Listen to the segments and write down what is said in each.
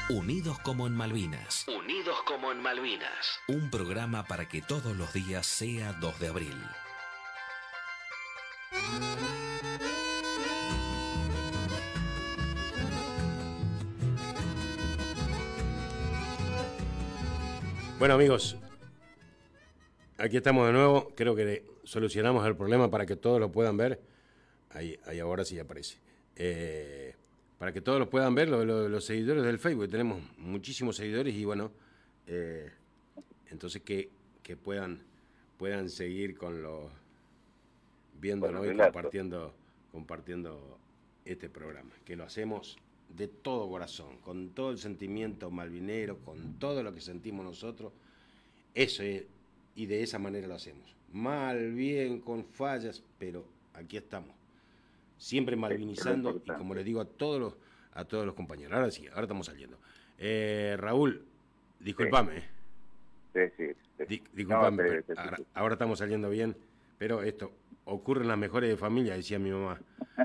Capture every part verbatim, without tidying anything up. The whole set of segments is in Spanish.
Unidos como en Malvinas. Unidos como en Malvinas. Un programa para que todos los días sea dos de abril. Bueno, amigos, aquí estamos de nuevo. Creo que solucionamos el problema para que todos lo puedan ver. Ahí, ahí ahora sí aparece. Eh, para que todos lo puedan ver, lo, lo, los seguidores del Facebook. Tenemos muchísimos seguidores y bueno, eh, entonces que, que puedan, puedan seguir con los viéndonos bueno, y compartiendo, compartiendo este programa, que lo hacemos de todo corazón, con todo el sentimiento malvinero, con todo lo que sentimos nosotros. Eso es, y de esa manera lo hacemos. Mal, bien, con fallas, pero aquí estamos. Siempre malvinizando y como les digo a todos los, a todos los compañeros. Ahora sí, ahora estamos saliendo. Eh, Raúl, discúlpame. Sí, sí. sí. Di, discúlpame, no, sí, sí, ahora, sí. ahora estamos saliendo bien, pero esto ocurre en las mejores de familia, decía mi mamá.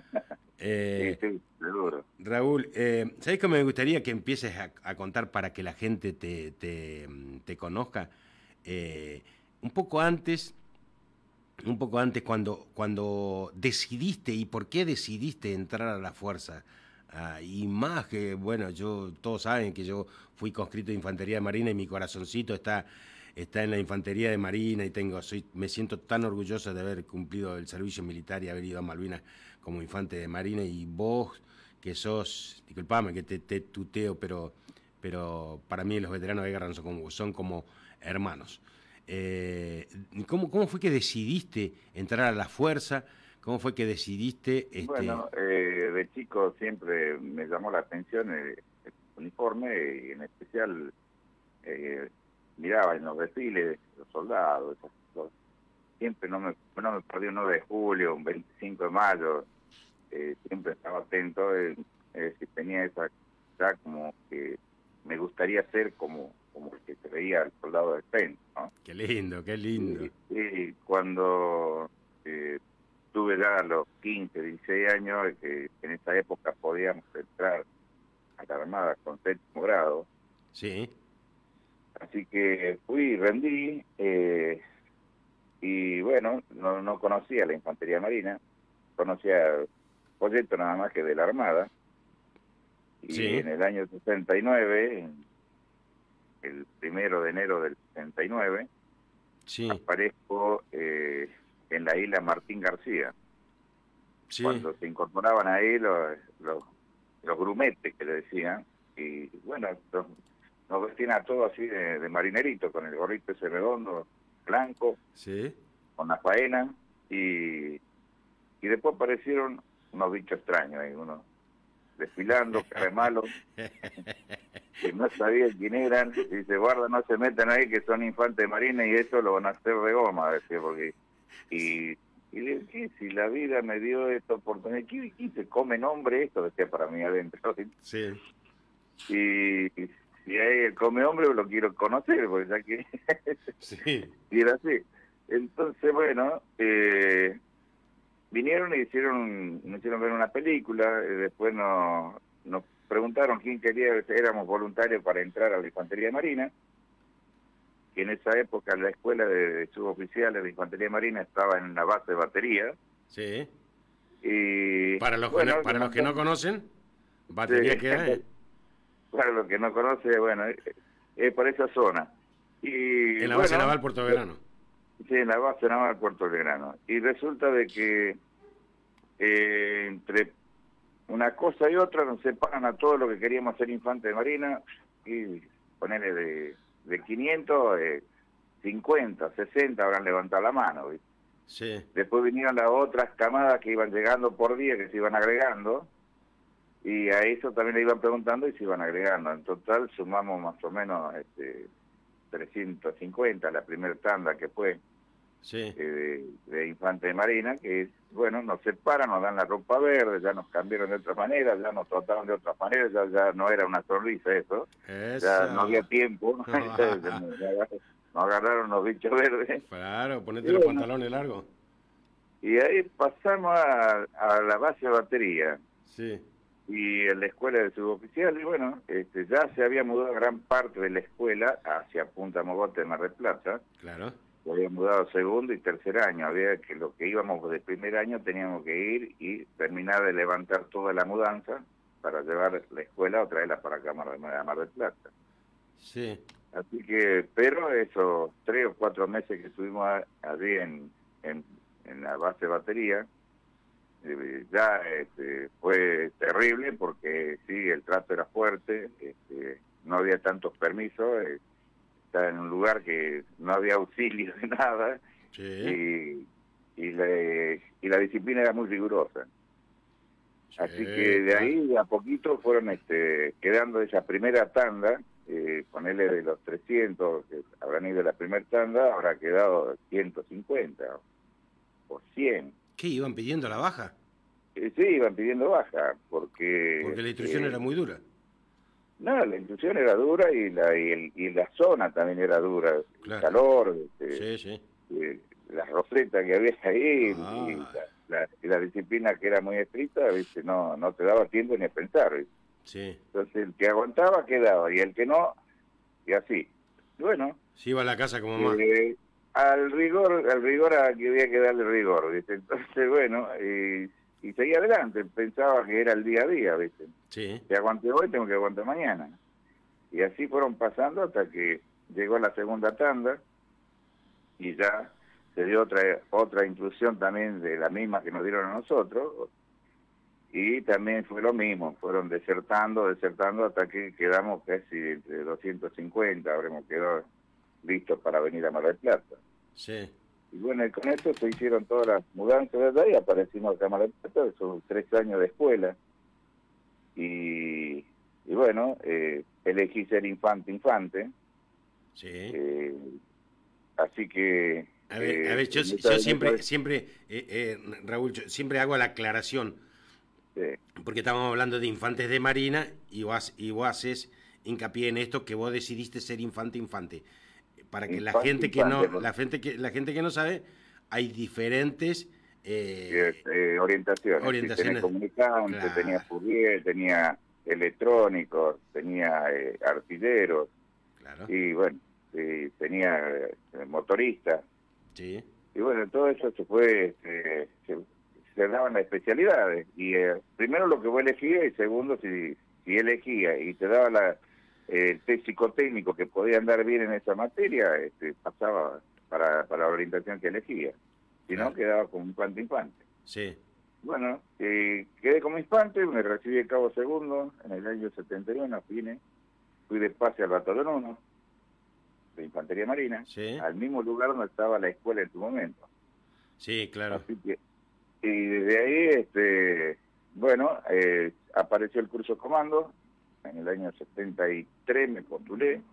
Eh, sí, sí, seguro. Raúl, eh, ¿sabés que me gustaría que empieces a, a contar para que la gente te, te, te conozca? Eh, un poco antes, un poco antes cuando, cuando decidiste y por qué decidiste entrar a la fuerza. Ah, y más que, bueno, yo todos saben que yo fui conscrito de Infantería de Marina y mi corazoncito está, está en la Infantería de Marina y tengo, soy, me siento tan orgulloso de haber cumplido el servicio militar y haber ido a Malvinas como infante de Marina. Y vos, que sos, disculpame que te, te tuteo, pero, pero para mí los veteranos de guerra son como, son como hermanos. Eh, ¿cómo, ¿Cómo fue que decidiste entrar a la fuerza? ¿Cómo fue que decidiste? Este... Bueno, eh, de chico siempre me llamó la atención el, el uniforme y en especial eh, miraba en los desfiles los soldados. Esas cosas. Siempre no me, no me perdí un nueve de julio, un veinticinco de mayo. Eh, siempre estaba atento. Eh, eh, si tenía esa ya como que me gustaría ser como como el que se veía el soldado de Spain, ¿no? Qué lindo, qué lindo. Y, y cuando eh, tuve ya los quince, dieciséis años, que en esa época podíamos entrar a la Armada con séptimo grado. Sí. Así que fui, rendí, eh, y bueno, no, no conocía la Infantería Marina, conocía el folleto nada más que de la Armada. Y sí. En el año sesenta y nueve, en el primero de enero del sesenta y nueve, sí. aparezco eh, en la isla Martín García. Sí. Cuando se incorporaban ahí los, los, los grumetes que le decían, y bueno, los, nos vestían a todos así de, de marinerito, con el gorrito ese redondo, blanco, sí. con la faena, y, y después aparecieron unos bichos extraños ahí, unos desfilando, cara de malos, que no sabían quién eran, y dice, guarda, no se metan ahí que son infantes de marina y eso lo van a hacer de goma, decía, porque... Y, y le dije, si la vida me dio esta oportunidad, ¿qué, qué se come nombre esto? Decía para mí adentro. Sí. Y si hay el come hombre, lo quiero conocer, porque ya que... sí. Y era así. Entonces, bueno, eh, vinieron y hicieron, nos hicieron ver una película, y después nos, nos preguntaron quién quería, éramos voluntarios para entrar a la Infantería de Marina, que en esa época la escuela de suboficiales de Infantería Marina estaba en la base de batería. Sí. Y para los, bueno, que, no, para los que no conocen, batería sí, queda, ¿eh? Para los que no conocen, bueno, es eh, por esa zona. Y, en la bueno, base naval Puerto Belgrano. Sí, en la base naval Puerto Belgrano. Y resulta de que eh, entre una cosa y otra nos separan a todos los que queríamos ser infantes de Marina y ponerle de... de quinientos, eh, cincuenta, sesenta habrán levantado la mano, ¿viste? Sí. Después vinieron las otras camadas que iban llegando por día, que se iban agregando, y a eso también le iban preguntando y se iban agregando. En total sumamos más o menos este, trescientos cincuenta, la primera tanda que fue sí. eh, de, de infante de Marina, que bueno, nos separan, nos dan la ropa verde, ya nos cambiaron de otra manera, ya nos trataron de otra manera, ya, ya no era una sonrisa eso, Esa. ya no había tiempo, nos agarraron los bichos verdes. Claro, ponete y los bueno, pantalones largos. Y ahí pasamos a, a la base de batería. Sí. y en la escuela de suboficial, y bueno, este, ya se había mudado gran parte de la escuela hacia Punta Mogote de Mar del Plata. Claro. Se había mudado segundo y tercer año. Había que lo que íbamos de primer año teníamos que ir y terminar de levantar toda la mudanza para llevar la escuela otra vez para acá a Mar, a Mar del Plata. Sí. Así que, pero esos tres o cuatro meses que estuvimos allí en, en, en la base de batería, eh, ya este, fue terrible porque sí, el trato era fuerte, este, no había tantos permisos, eh, estaba en un lugar que no había auxilio de nada, sí. y, y, la, y la disciplina era muy rigurosa. Sí, así que de ahí de a poquito fueron este, quedando esa primera tanda, eh, ponele de los trescientos que habrán ido la primera tanda, habrá quedado ciento cincuenta o cien. ¿Qué, iban pidiendo la baja? Eh, sí, iban pidiendo baja, porque... Porque la instrucción eh, era muy dura. No, la instrucción era dura y la y, el, y la zona también era dura. Claro. El calor, este, Sí, sí. eh, las rosetas que había ahí, Ah. y, la, la, y la disciplina que era muy estricta, ¿viste? No, no te daba tiempo ni a pensar, ¿viste? Sí. Entonces el que aguantaba quedaba y el que no, y así. Y bueno, Sí, iba a la casa como más. eh, al rigor, al rigor a que había que darle rigor, ¿viste? Entonces, bueno, y, y seguía adelante, pensaba que era el día a día, ¿viste? Sí. Si aguanté hoy, tengo que aguantar mañana. Y así fueron pasando hasta que llegó la segunda tanda y ya se dio otra otra inclusión también de la misma que nos dieron a nosotros, y también fue lo mismo, fueron desertando, desertando hasta que quedamos casi entre doscientos cincuenta, habremos quedado listos para venir a Mar del Plata. Sí. Y bueno, y con eso se hicieron todas las mudanzas de allá y aparecimos acá en Mar del Plata, son tres años de escuela. Y, y bueno, eh, elegí ser infante, infante. Sí. Eh, así que... A ver, eh, a ver, yo, en yo esa- en siempre, esa- siempre eh, eh, Raúl, yo siempre hago la aclaración, sí. porque estábamos hablando de infantes de Marina y vos, y vos haces hincapié en esto, que vos decidiste ser infante, infante. Para que la Infante, gente que infante, no, ¿no? la gente que, la gente que no sabe, hay diferentes eh, eh, orientaciones. orientaciones. Sí, tenía comunicante, Claro. tenía Fourier, tenía electrónicos, tenía eh, artilleros, Claro. y bueno, y tenía eh, motoristas. Sí. Y bueno, todo eso se fue, eh, se, se daban las especialidades. Y eh, primero lo que vos elegías, y segundo, si, si elegías y te daba la, eh, el test psicotécnico que podía andar bien en esa materia, este, pasaba para, para la orientación que elegía. Si Claro. no, quedaba como infante infante. Sí. Bueno, eh, quedé como infante, me recibí de cabo segundo en el año setenta y uno, vine, fui de pase al batallón uno de Infantería Marina, Sí. al mismo lugar donde estaba la escuela en su momento. Sí, claro. Así que, y desde ahí, este, bueno, eh, apareció el curso comando, en el año setenta y tres me postulé,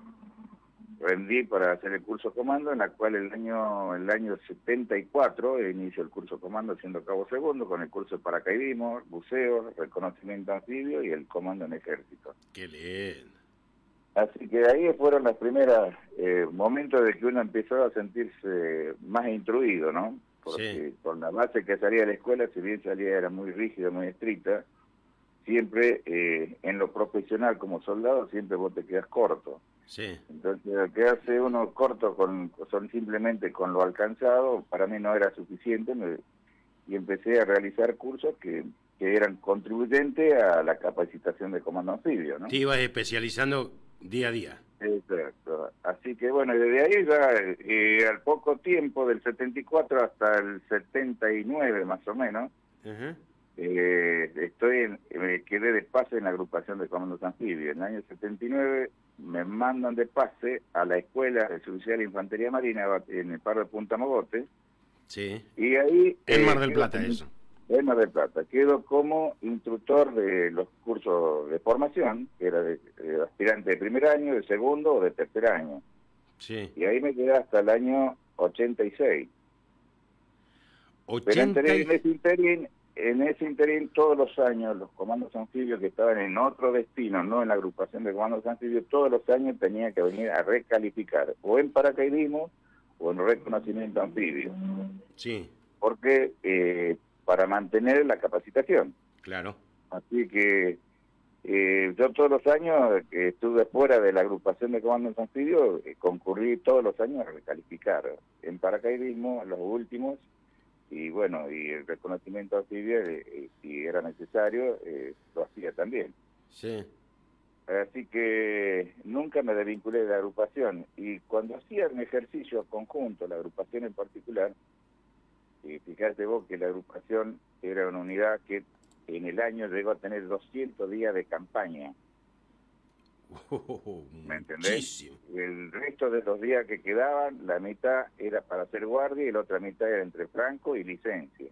rendí para hacer el curso comando, en la cual el año el año setenta y cuatro inicio el curso comando siendo cabo segundo, con el curso de paracaidismo, buceo, reconocimiento anfibio y el comando en ejército. Qué lindo. Así que ahí fueron los primeros eh, momentos de que uno empezó a sentirse más instruido, ¿no? Porque Sí. con la base que salía de la escuela, si bien salía era muy rígida, muy estricta, siempre eh, en lo profesional como soldado siempre vos te quedas corto. Sí. Entonces, quedarse uno corto con son simplemente con lo alcanzado, para mí no era suficiente, me, y empecé a realizar cursos que, que eran contribuyentes a la capacitación de comando anfibio, ¿no? Te ibas especializando día a día. Exacto. Así que bueno, y desde ahí ya, eh, al poco tiempo, del setenta y cuatro hasta el setenta y nueve más o menos, Ajá. eh, estoy en, me quedé de pase en la agrupación de comandos anfibios. En el año setenta y nueve me mandan de pase a la escuela de suboficial de Infantería Marina en el paro de Punta Mogote, Sí. y ahí... En eh, Mar del quedo Plata, como- eso. En Mar del Plata. Quedo como instructor de los cursos de formación, que era de, de aspirante de primer año, de segundo o de tercer año. Sí. Y ahí me quedé hasta el año ochenta y seis. Pero ochenta en, y- en ese interín, en ese interín, todos los años, los comandos anfibios que estaban en otro destino, no en la agrupación de comandos anfibios, todos los años tenían que venir a recalificar, o en paracaidismo o en reconocimiento anfibio. Sí, Porque... Eh, para mantener la capacitación. claro. Así que eh, yo todos los años que estuve fuera de la agrupación de comandos anfibios, eh, concurrí todos los años a recalificar en paracaidismo, los últimos, y bueno, y el reconocimiento anfibio, eh, eh, si era necesario, eh, lo hacía también. Sí. Así que nunca me desvinculé de la agrupación, y cuando hacía un ejercicio conjunto, la agrupación en particular, y fíjate vos que la agrupación era una unidad que en el año llegó a tener doscientos días de campaña. Oh, ¿Me entendés? muchísimo. El resto de los días que quedaban, la mitad era para hacer guardia y la otra mitad era entre franco y licencia.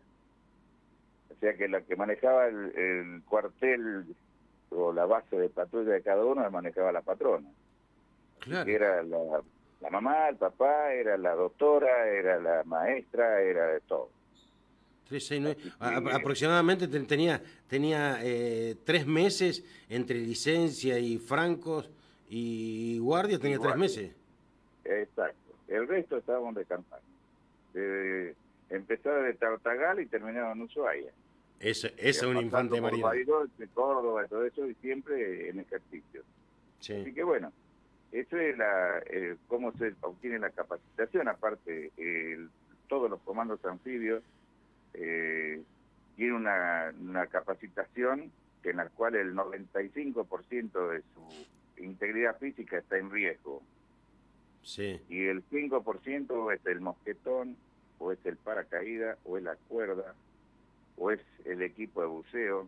O sea que la que manejaba el, el cuartel o la base de patrulla de cada uno la manejaba la patrona. Claro. Que era la, la mamá, el papá, era la doctora, era la maestra, era de todo. tres, seis, nueve. A, aproximadamente tenía, tenía eh, tres meses entre licencia y francos y guardia, tenía y tres guardia. meses. Exacto. El resto estábamos de campaña. Eh, empezaba de Tartagal y terminaba en Ushuaia. Eso, eso es un infante de marina. De Córdoba, todo eso, y siempre en ejercicio. Sí. Así que bueno, eso es la, eh, cómo se obtiene la capacitación. Aparte, eh, todos los comandos anfibios Eh, tiene una, una capacitación en la cual el noventa y cinco por ciento de su integridad física está en riesgo. Sí. Y el cinco por ciento es el mosquetón, o es el paracaídas, o es la cuerda, o es el equipo de buceo,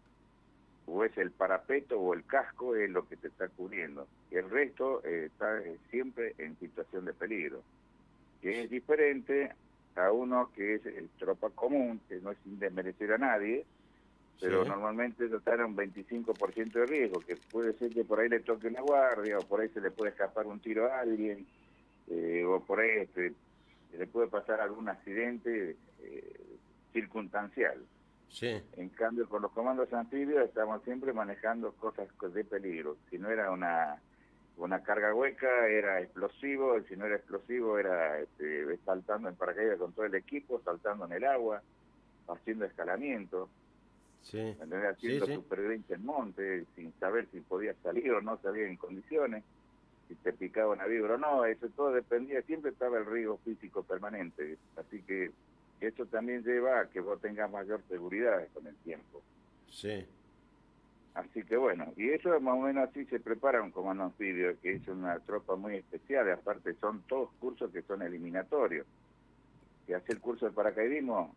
o es el parapeto o el casco, es lo que te está cubriendo. Y el resto eh, está eh, siempre en situación de peligro. Que es diferente a uno que es el tropa común, que no es sin desmerecer a nadie, pero sí. Normalmente está en un veinticinco por ciento de riesgo, que puede ser que por ahí le toque una guardia, o por ahí se le puede escapar un tiro a alguien, eh, o por ahí este, le puede pasar algún accidente eh, circunstancial. Sí. En cambio, con los comandos anfibios estamos siempre manejando cosas de peligro. Si no era una... una carga hueca, era explosivo, si no era explosivo era este, saltando en paracaídas con todo el equipo, saltando en el agua, haciendo escalamiento, sí. haciendo sí, sí. supervivencia en monte, sin saber si podía salir o no salir en condiciones, si te picaba una víbora o no, eso todo dependía, siempre estaba el riesgo físico permanente, así que eso también lleva a que vos tengas mayor seguridad con el tiempo. Sí. Así que bueno, y eso más o menos así se prepara un comando anfibio, que es una tropa muy especial, y aparte son todos cursos que son eliminatorios. Si hace el curso de paracaidismo,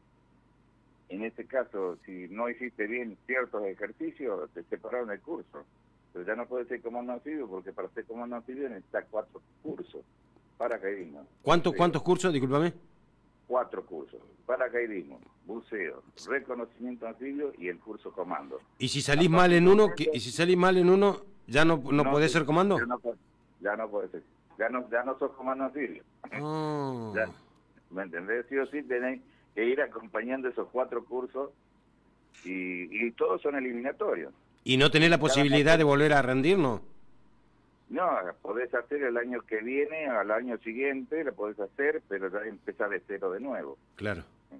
en este caso, si no hiciste bien ciertos ejercicios, te separaron del curso. Pero ya no puedes ser comando anfibio, porque para ser comando anfibio necesitas cuatro cursos, paracaidismo. ¿Cuántos, ¿cuántos cursos, discúlpame? Cuatro cursos, paracaidismo, buceo, reconocimiento anfibio y el curso comando. ¿Y si salís mal en uno, que, y si salís mal en uno, ya no, no, no podés ser comando? Ya no, ya no podés ser, ya no, ya no sos comando anfibio. Oh. Ya, ¿me entendés? Sí o sí tenés que ir acompañando esos cuatro cursos y, y todos son eliminatorios. ¿Y no tenés la posibilidad de volver a rendir, no? No, podés hacer el año que viene, al año siguiente, lo podés hacer, pero ya empezar de cero de nuevo. Claro.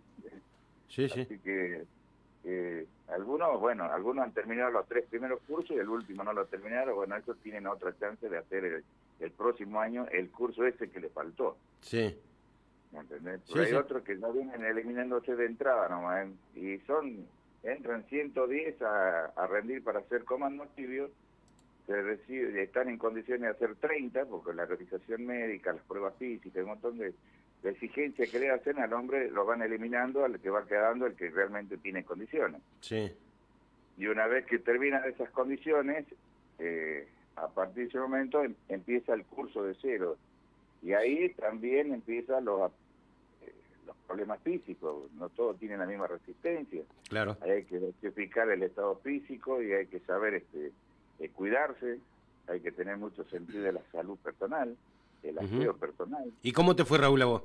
Sí, sí. Así que eh, algunos, bueno, algunos han terminado los tres primeros cursos y el último no lo terminaron. Bueno, esos tienen otra chance de hacer el, el próximo año el curso ese que le faltó. Sí. ¿Me entendés? Pero sí, hay sí. otros que no vienen eliminándose de entrada nomás, ¿eh? Y son, entran ciento diez a, a rendir para hacer comando anfibio. Se recibe, están en condiciones de hacer treinta, porque la realización médica, las pruebas físicas, un montón de, de exigencias que le hacen al hombre, lo van eliminando, al que va quedando el que realmente tiene condiciones. Sí. Y una vez que terminan esas condiciones, eh, a partir de ese momento em, empieza el curso de cero. Y ahí también empiezan los, eh, los problemas físicos, no todos tienen la misma resistencia. Claro. Ahí hay que identificar el estado físico y hay que saber... este Eh, cuidarse, hay que tener mucho sentido de la salud personal, el aseo uh-huh. personal. ¿Y cómo te fue, Raúl, a vos?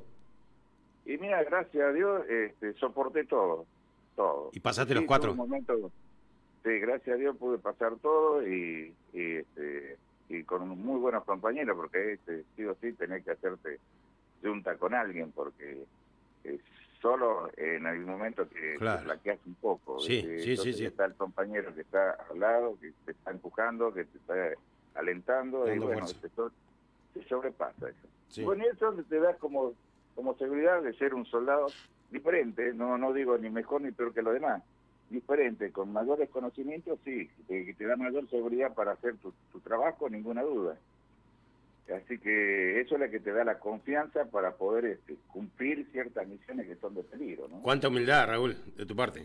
Y mira, gracias a Dios, este, soporté todo, todo. ¿Y pasaste sí, los cuatro? Un momento, sí, gracias a Dios pude pasar todo y, y, este, y con muy buenos compañeros, porque este, sí o sí tenés que hacerte junta con alguien, porque es, solo en algún momento que claro. te flaqueas un poco. Sí, ¿viste? sí, Entonces sí, sí. está el compañero que está al lado, que te está empujando, que te está alentando, Dando y bueno, fuerza. se, so- se sobrepasa eso. Sí. Y bueno, eso te da como, como seguridad de ser un soldado diferente, no no digo ni mejor ni peor que los demás, diferente, con mayores conocimientos, sí, que te da mayor seguridad para hacer tu, tu trabajo, ninguna duda. Así que eso es lo que te da la confianza para poder este, cumplir ciertas misiones que son de peligro, ¿no? Cuánta humildad, Raúl, de tu parte.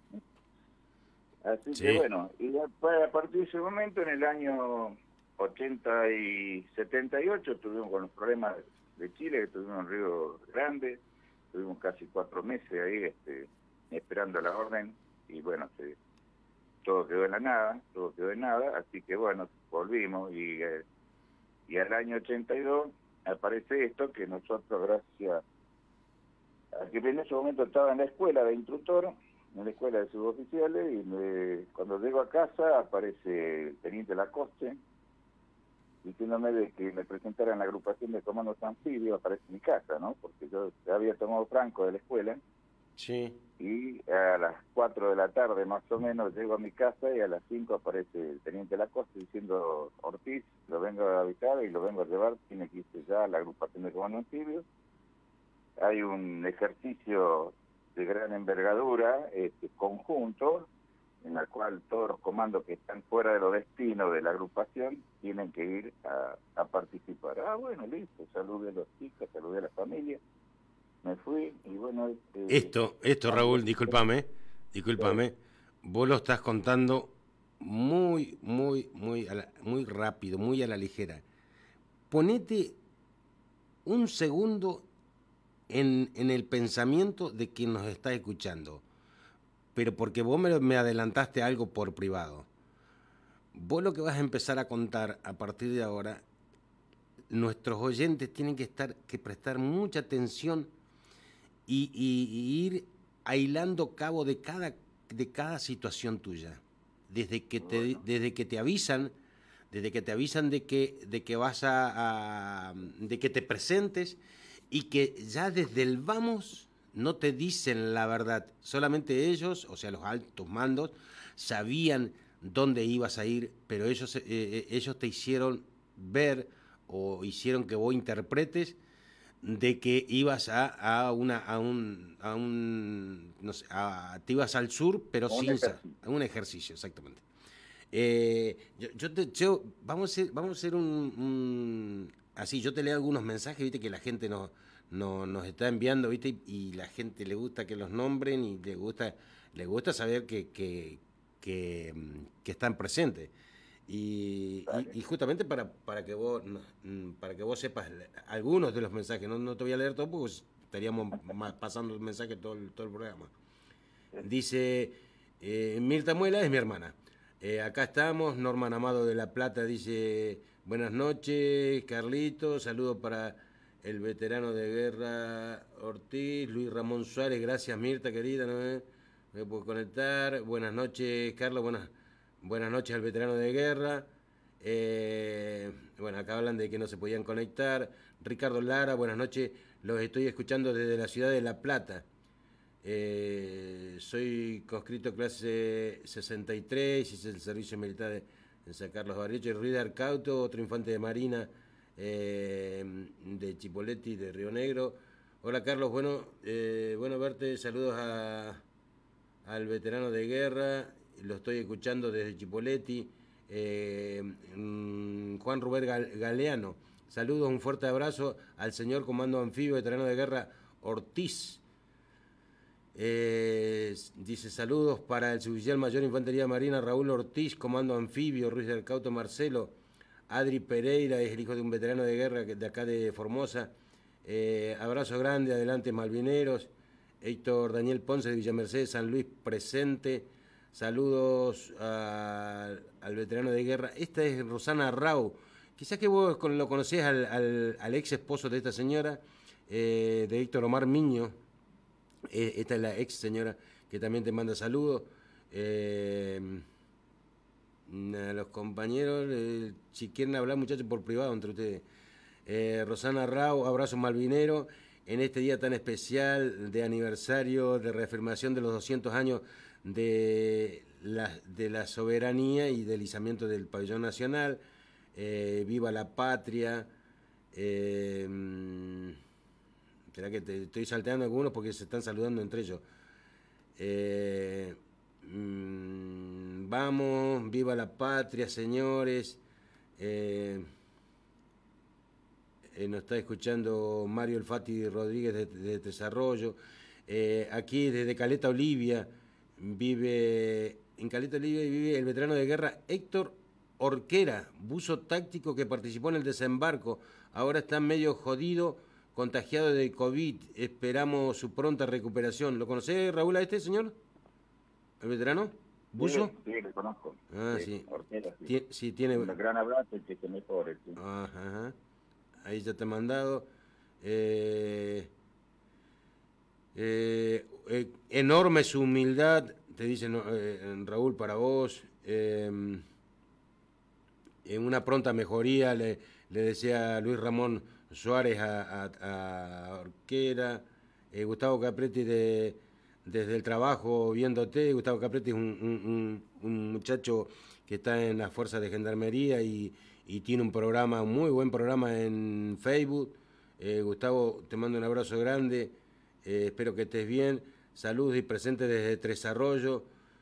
Así Sí. que bueno, y después, a partir de ese momento, en el año ochenta y setenta y ocho, estuvimos con los problemas de Chile, que tuvimos un río grande, tuvimos casi cuatro meses ahí este, esperando la orden, y bueno, se, todo quedó en la nada, todo quedó en nada, así que bueno, volvimos, y, eh, y al año ochenta y dos aparece esto, que nosotros, gracias a que en ese momento estaba en la escuela de instructor, en la escuela de suboficiales, y me, cuando llego a casa aparece el teniente Lacoste diciéndome de que me presentara en la agrupación de comandos anfibios. Aparece en mi casa, ¿no? Porque yo ya había tomado franco de la escuela, Sí. y a las cuatro de la tarde más o menos llego a mi casa, y a las cinco aparece el teniente Lacoste diciendo: Ortiz, lo vengo a avisar y lo vengo a llevar, tiene que irse ya a la agrupación de comandos anfibios. Hay un ejercicio de gran envergadura, este, conjunto, en el cual todos los comandos que están fuera de los destinos de la agrupación tienen que ir a, a participar. Ah, bueno, listo, saludé a los chicos, saludé a la familia, me fui, y bueno... Este, Esto, esto, Raúl, discúlpame, discúlpame, vos lo estás contando muy, muy, muy, a la- muy rápido, muy a la ligera. Ponete un segundo en, en el pensamiento de quien nos está escuchando, pero porque vos me, me adelantaste algo por privado. Vos lo que vas a empezar a contar a partir de ahora, nuestros oyentes tienen que estar, que prestar mucha atención y, y- y ir hilando cabo de cada, de cada situación tuya. Desde que te, Bueno. desde que te avisan, desde que te avisan de que, de que vas a, a- de que te presentes, y que ya desde el vamos no te dicen la verdad. Solamente ellos, o sea, los altos mandos, sabían dónde ibas a ir, pero ellos, eh, eh, ellos te hicieron ver o hicieron que vos interpretes de que ibas a, a una a un a un no sé, a- te ibas al sur, pero Un sin sa- ejercicio. a un ejercicio, exactamente. Eh, yo, yo te yo, vamos a hacer vamos a hacer un, un- así, yo te leo algunos mensajes, viste, que la gente nos no, nos está enviando, viste, y, y la gente le gusta que los nombren, y le gusta le gusta saber que que, que, mm, que están presentes. Y, y- y justamente para, para que vos no, mm, para que vos sepas le- algunos de los mensajes, no, no te voy a leer todo porque estaríamos ma- pasando el mensaje todo el, todo el programa. Dice, eh, Mirta Muela es mi hermana. Eh, acá estamos, Norman Amado de La Plata dice, buenas noches, Carlitos, saludos para el veterano de guerra Ortiz, Luis Ramón Suárez, gracias Mirta, querida, ¿no? me, me puedo conectar. Buenas noches, Carlos, buenas, buenas noches al veterano de guerra. Eh, bueno, acá hablan de que no se podían conectar. Ricardo Lara, buenas noches, los estoy escuchando desde la ciudad de La Plata. Eh, soy conscrito clase sesenta y tres, hice el servicio militar de, en San Carlos Barricho, y Ruiz de Arcauto, otro infante de Marina eh, de Chipoleti, de Río Negro. Hola Carlos, bueno, eh, bueno verte, saludos a, al veterano de guerra, lo estoy escuchando desde Chipoleti. Eh, mm, Juan Rubén Galeano, saludos, un fuerte abrazo al señor comando anfibio, veterano de guerra Ortiz. Eh, dice saludos para el suboficial mayor Infantería Marina Raúl Ortiz, comando anfibio, Ruiz del Cauto Marcelo. Adri Pereira es el hijo de un veterano de guerra de acá de Formosa. Eh, abrazo grande, adelante Malvineros. Héctor Daniel Ponce de Villa Mercedes, San Luis presente. Saludos a, al veterano de guerra. Esta es Rosana Rau. Quizás que vos lo conocés al, al, al ex esposo de esta señora, eh, de Héctor Omar Miño. Eh, esta es la ex señora que también te manda saludos. Eh, a los compañeros, eh, si quieren hablar muchachos por privado entre ustedes. Eh, Rosana Rau, abrazo malvinero. en este día tan especial de aniversario de reafirmación de los doscientos años de la, de la soberanía y del izamiento del pabellón nacional. Eh, viva la patria. Eh, espera que te estoy salteando algunos porque se están saludando entre ellos. Eh, mmm, vamos, viva la patria, señores. Eh, eh, nos está escuchando Mario Elfati Rodríguez de, de Desarrollo. Eh, aquí desde Caleta Olivia vive, en Caleta Olivia vive el veterano de guerra Héctor Orquera, buzo táctico que participó en el desembarco. Ahora está medio jodido, contagiado de COVID. Esperamos su pronta recuperación. ¿Lo conocés, Raúl, a este señor? ¿El veterano? ¿Buzo? Sí, sí, lo conozco. Ah, sí. sí. Orquera, sí. Tien, sí, tiene... Un gran abrazo y que se mejore. Sí. Ajá, ajá. Ahí ya te he mandado. Eh, eh, eh, enorme su humildad, te dice eh, Raúl, para vos. Eh, en una pronta mejoría, le, le decía Luis Ramón Suárez a, a, a Orquera. Eh, Gustavo Capretti de, desde el trabajo viéndote. Gustavo Capretti es un, un, un muchacho que está en las fuerzas de gendarmería y, y tiene un programa, un muy buen programa en Facebook. Eh, Gustavo, te mando un abrazo grande, eh, espero que estés bien. Saludos y presentes desde Tres Arroyos.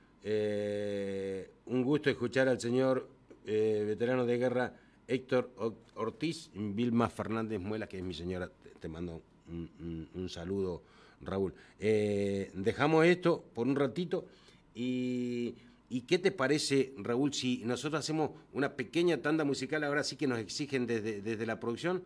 Eh, un gusto escuchar al señor eh, veterano de guerra Héctor Ortiz. Vilma Fernández Muela, que es mi señora, te, te mando un, un, un saludo, Raúl. Eh, dejamos esto por un ratito y... ¿Y qué te parece, Raúl, si nosotros hacemos una pequeña tanda musical, ahora sí que nos exigen desde, desde la producción,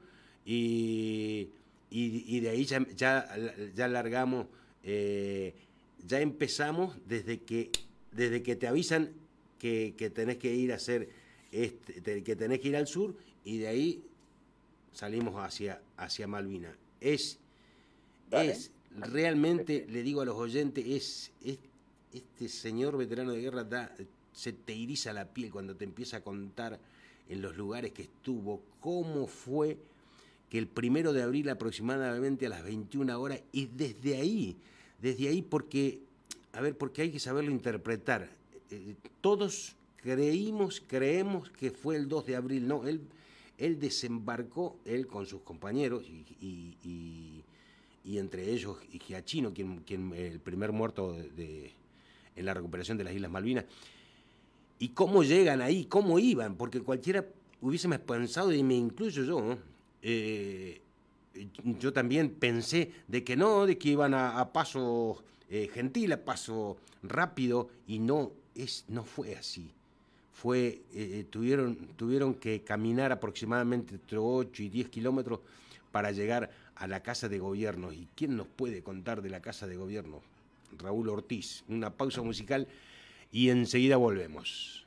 y, y, y de ahí ya, ya, ya largamos, eh, ya empezamos desde que, desde que te avisan que, que tenés que ir a hacer, este, que tenés que ir al sur, y de ahí salimos hacia, hacia Malvinas. Es, es realmente, le digo a los oyentes, es... es este señor veterano de guerra da, se te eriza la piel cuando te empieza a contar en los lugares que estuvo, cómo fue que el primero de abril aproximadamente a las veintiuna horas, y desde ahí, desde ahí porque, a ver, porque hay que saberlo interpretar. Eh, todos creímos, creemos que fue el dos de abril, no, él, él desembarcó, él con sus compañeros y, y, y, y entre ellos Giachino, quien, quien el primer muerto de, de en la recuperación de las Islas Malvinas. ¿Y cómo llegan ahí? ¿Cómo iban? Porque cualquiera hubiésemos pensado, y me incluyo yo, ¿no? eh, yo también pensé de que no, de que iban a, a paso eh, gentil, a paso rápido, y no, es, no fue así. Fue, eh, tuvieron, tuvieron que caminar aproximadamente entre ocho y diez kilómetros para llegar a la Casa de Gobierno. ¿Y quién nos puede contar de la Casa de Gobierno? Raúl Ortiz. Una pausa musical y enseguida volvemos.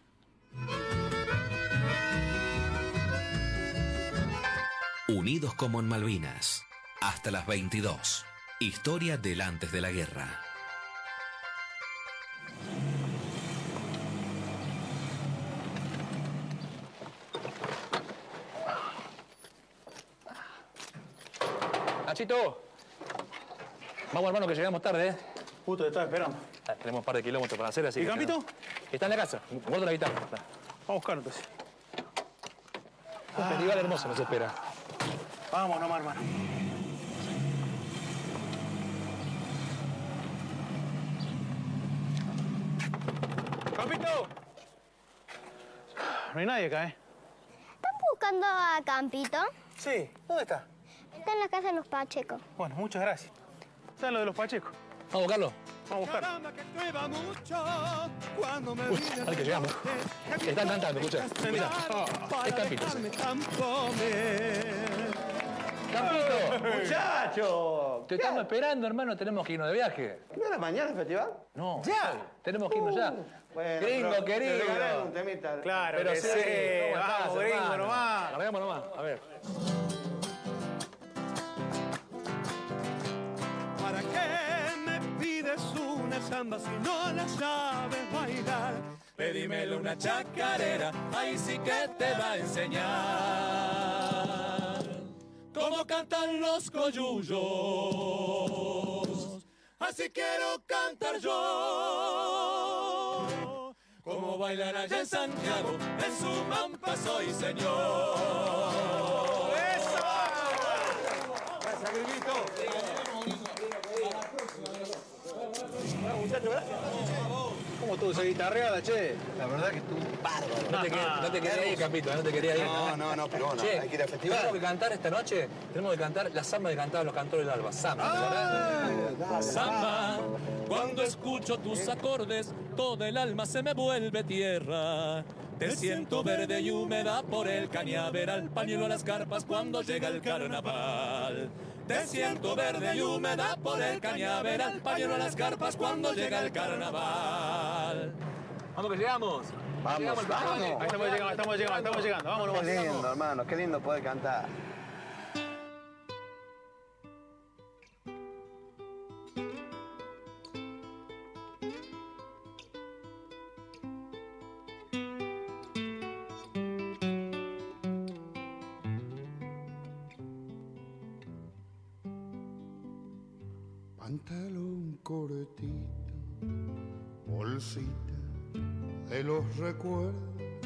Unidos como en Malvinas. Hasta las veintidós. Historia del antes de la guerra. Nachito, vamos hermano que llegamos tarde, ¿eh? Justo te estaba esperando. Ah, tenemos un par de kilómetros para hacer, así ¿Y que... Campito? No. Está en la casa, guarda la guitarra. Está. Vamos a buscarlo entonces. Un festival hermoso nos espera. Vamos nomás, hermano. ¡Campito! No hay nadie acá, ¿eh? ¿Estás buscando a Campito? Sí. ¿Dónde está? Está en la casa de los Pacheco. Bueno, muchas gracias. ¿Saben lo de los Pacheco? Vamos, Carlos. Vamos a buscar. Uy, al que llegamos. Están cantando, escucha. Mira. Oh, es Campito. ¡Campito! ¡Muchacho! Te estamos esperando, hermano. Tenemos que irnos de viaje. ¿No era mañana el festival? No. ¿Ya? Tenemos que irnos ya. Uh, Bueno, Gringo, pero querido. te regalé un temita. Claro Pero que sí, sí. ¿cómo estás, Vamos, gringo, hermano? nomás. Largamos nomás. A ver. ¿Para qué me pides una samba si no la sabes bailar? Pedímelo una chacarera, ahí sí que te va a enseñar. como cantan los coyullos. Así quiero cantar yo, como bailan allá en Santiago, en su mampa soy señor. ¡Eso! Gracias, Grillito. Bueno, muchachos, gracias. ¿Cómo estuvo esa guitarreada, che? La verdad que estuvo bárbaro. No te, quer- no te quería ir, Campito, no te quería ir. No, no, no, pero bueno, Che, hay que ir al festival. tenemos que cantar esta noche, tenemos que cantar la samba que cantaban los cantores del Alba. Samba, Ah, ¿verdad? Samba, cuando escucho tus acordes, todo el alma se me vuelve tierra. Te siento verde y húmeda por el cañaveral, pañuelo a las carpas cuando llega el carnaval. Te siento verde y húmeda por el cañaveral, pañuelo a las carpas cuando llega el carnaval. Vamos que llegamos. Vamos, Llegamos, vamos. vale. Ahí estamos llegando, estamos llegando, estamos llegando. Vámonos, Qué vamos. lindo, hermano, qué lindo poder cantar. Pantalón cortito, bolsita de los recuerdos.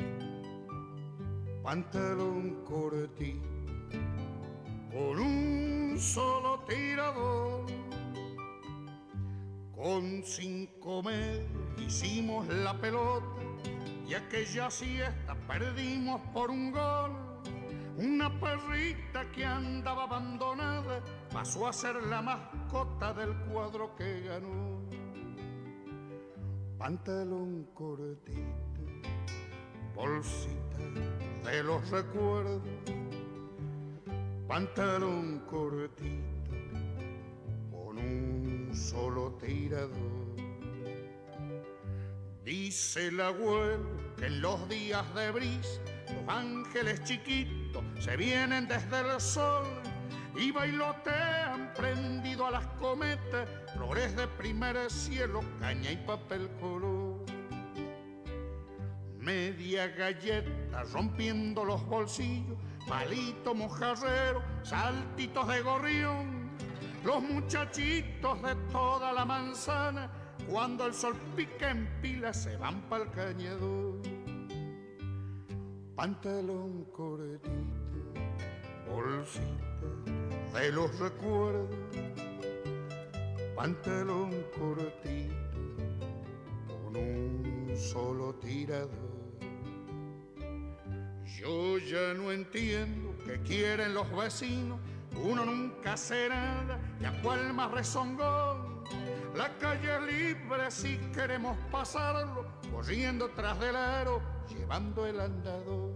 Pantalón cortito, con un solo tirador. Con cinco medios hicimos la pelota y aquella siesta perdimos por un gol. Una perrita que andaba abandonada pasó a ser la mascota del cuadro que ganó. Pantalón cortito, bolsita de los recuerdos. Pantalón cortito, con un solo tirador. Dice el abuelo que en los días de brisa los ángeles chiquitos se vienen desde el sol y bailotean prendido a las cometas, flores de primer cielo, caña y papel color. Media galleta rompiendo los bolsillos, palito mojarrero, saltitos de gorrión, los muchachitos de toda la manzana, cuando el sol pica en pila se van pa'l cañador. Pantalón cortito, bolsita de los recuerdos. Pantalón cortito, con un solo tirador. Yo ya no entiendo qué quieren los vecinos, uno nunca hace nada, y a cuál más rezongón. La calle libre si queremos pasarlo, corriendo tras del aro, llevando el andador.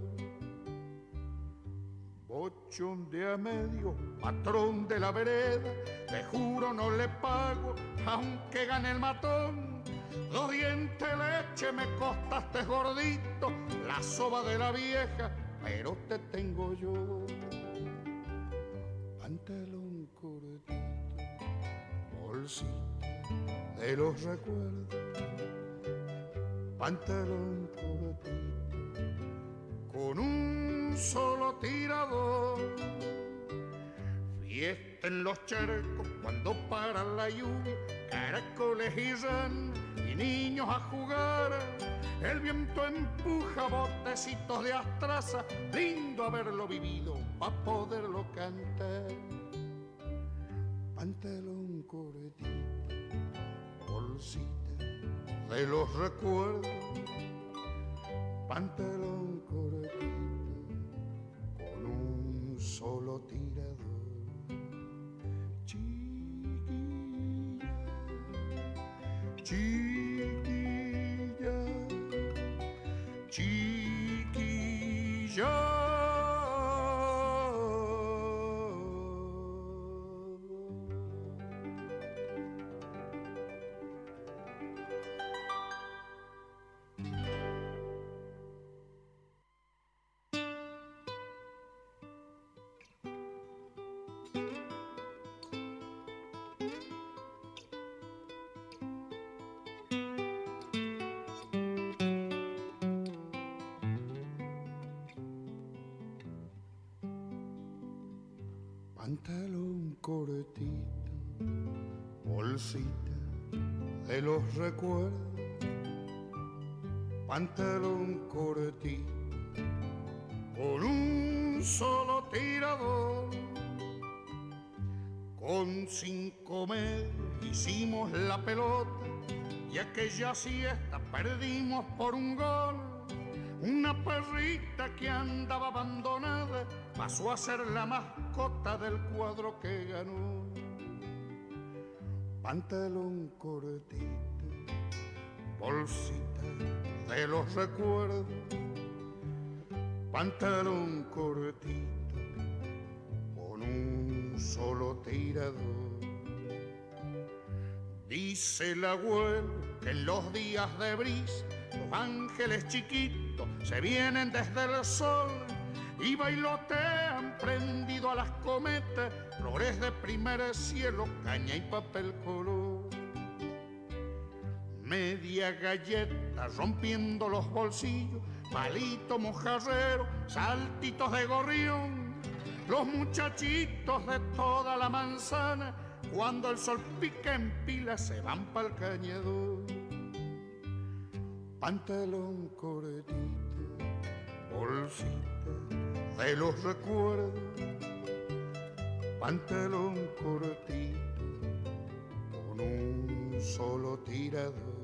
Bochón de a medio, patrón de la vereda, te juro no le pago, aunque gane el matón. Dos dientes de leche me costaste gordito, la soba de la vieja, pero te tengo yo. Pantalón cortito, bolsita de los recuerdos. Pantalón cortito, con un solo tirador. Fiesta en los charcos cuando para la lluvia, caracoles y ran y niños a jugar. El viento empuja botecitos de astraza, lindo haberlo vivido pa' poderlo cantar. Pantalón cortito, bolsita de los recuerdos. Pantalón cortito, con un solo tirador. Chiquilla, chiquilla, chiquilla. pantalón cortito, bolsita de los recuerdos, pantalón cortito, con un solo tirador, con cinco medios hicimos la pelota y aquella siesta perdimos por un gol. Una perrita que andaba abandonada pasó a ser la mascota del cuadro que ganó. Pantalón cortito, bolsita de los recuerdos, pantalón cortito, con un solo tirador. Dice el abuelo que en los días de brisa los ángeles chiquitos se vienen desde el sol y bailotean prendido a las cometas, flores de primer cielo, caña y papel color. Media galleta rompiendo los bolsillos, palito mojarrero, saltitos de gorrión, los muchachitos de toda la manzana, cuando el sol pica en pila se van pa'l cañador. Pantalón cortito, bolsita de los recuerdos, pantalón cortito, con un solo tirador.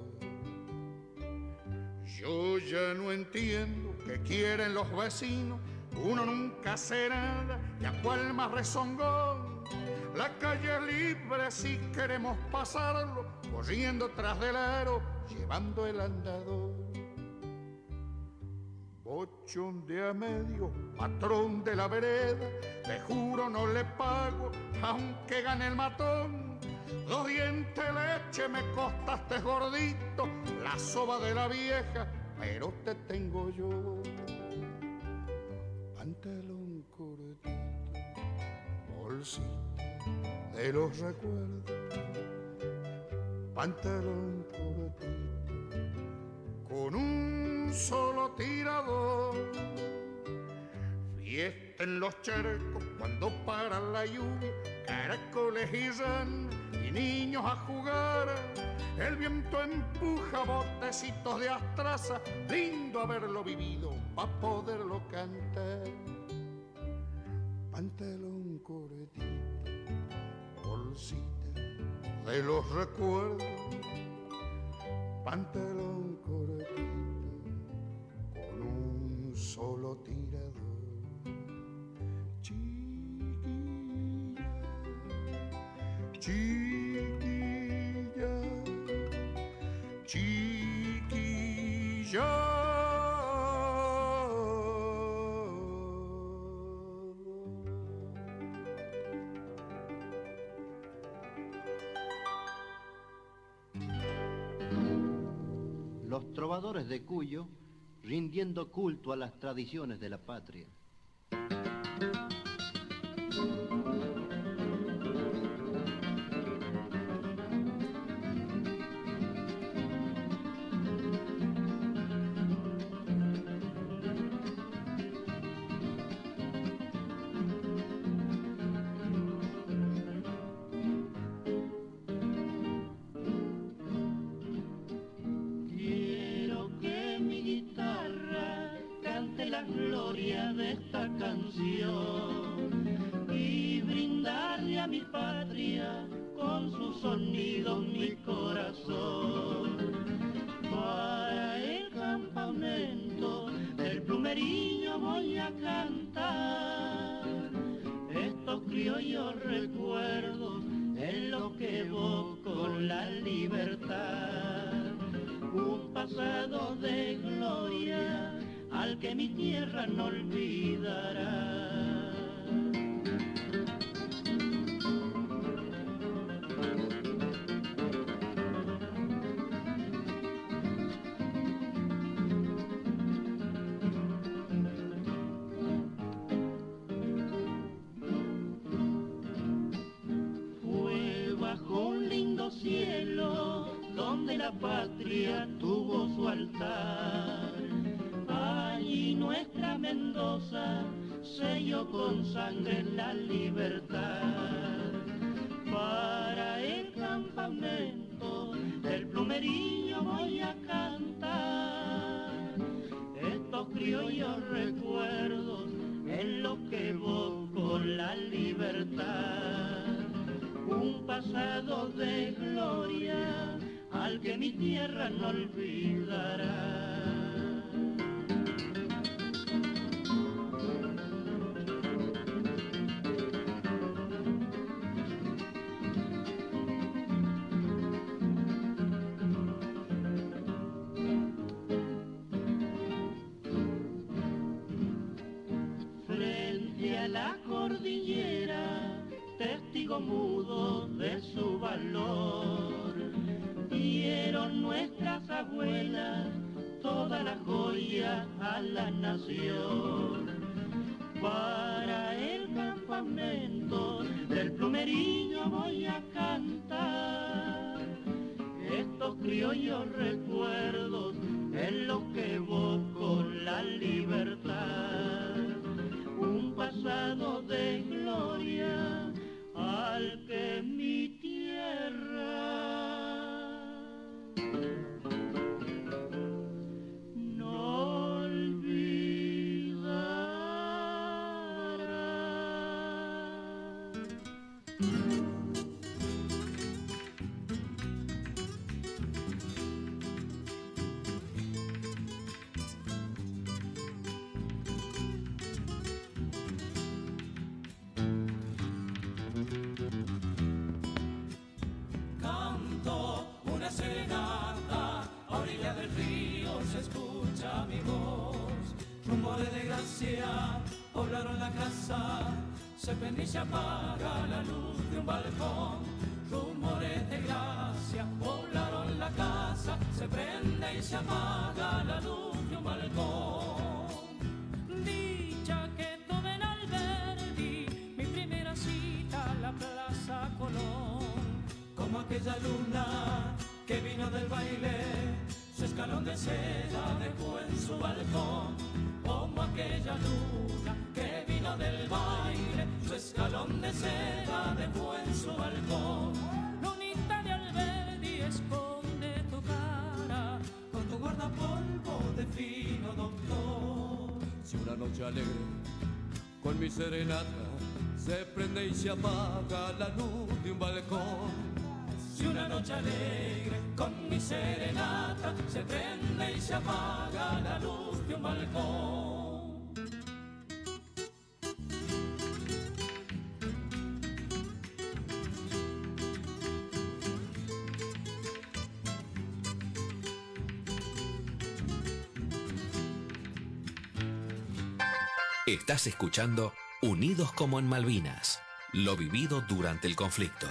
Yo ya no entiendo qué quieren los vecinos, uno nunca hace nada, y a cuál más rezongón. La calle es libre si queremos pasarlo, corriendo tras del aro, llevando el andador. Bochón de a medio, patrón de la vereda, te juro no le pago, aunque gane el matón. Dos dientes de leche me costaste gordito, la soba de la vieja, pero te tengo yo. Pantalón cortito, bolsita de los recuerdos, pantalón cortito, con un solo tirador. Fiesta en los charcos cuando para la lluvia, caracoles y ran y niños a jugar. El viento empuja botecitos de astraza, lindo haberlo vivido pa' poderlo cantar. Pantalón cortito, bolsita de los recuerdos, pantalón cortito, con un solo tirador. Chiquilla, chiquilla, chiquilla. Los trovadores de Cuyo rindiendo culto a las tradiciones de la patria. selló con sangre la libertad. Para el campamento del Plumerillo voy a cantar estos criollos recuerdos en lo que evoco la libertad. Un pasado de gloria al que mi tierra no olvidará. Frente a la cordillera, testigo mudo de su valor, dieron nuestras abuelas toda la joya a la nación. Para el campamento del Plumerillo voy a cantar estos criollos recuerdos en lo que evoco la libertad. Un pasado de gloria al que mi tierra no olvidará. Serenata, a orilla del río se escucha mi voz. Rumores de gracia poblaron la casa, se prende y se apaga la luz de un balcón. Rumores de gracia poblaron la casa, se prende y se apaga la luz de un balcón. Dicha que tuve en Alberdi, mi primera cita a la Plaza Colón. Como aquella luna que vino del baile, su escalón de seda dejó en su balcón. Como aquella luna que vino del baile, su escalón de seda dejó en su balcón. Lunita de Alberdi, esconde tu cara con tu guardapolvo de fino doctor. Si una noche alegre con mi serenata se prende y se apaga la luz de un balcón. Si una noche alegre con mi serenata se prende y se apaga la luz de un balcón. Estás escuchando Unidos como en Malvinas, lo vivido durante el conflicto.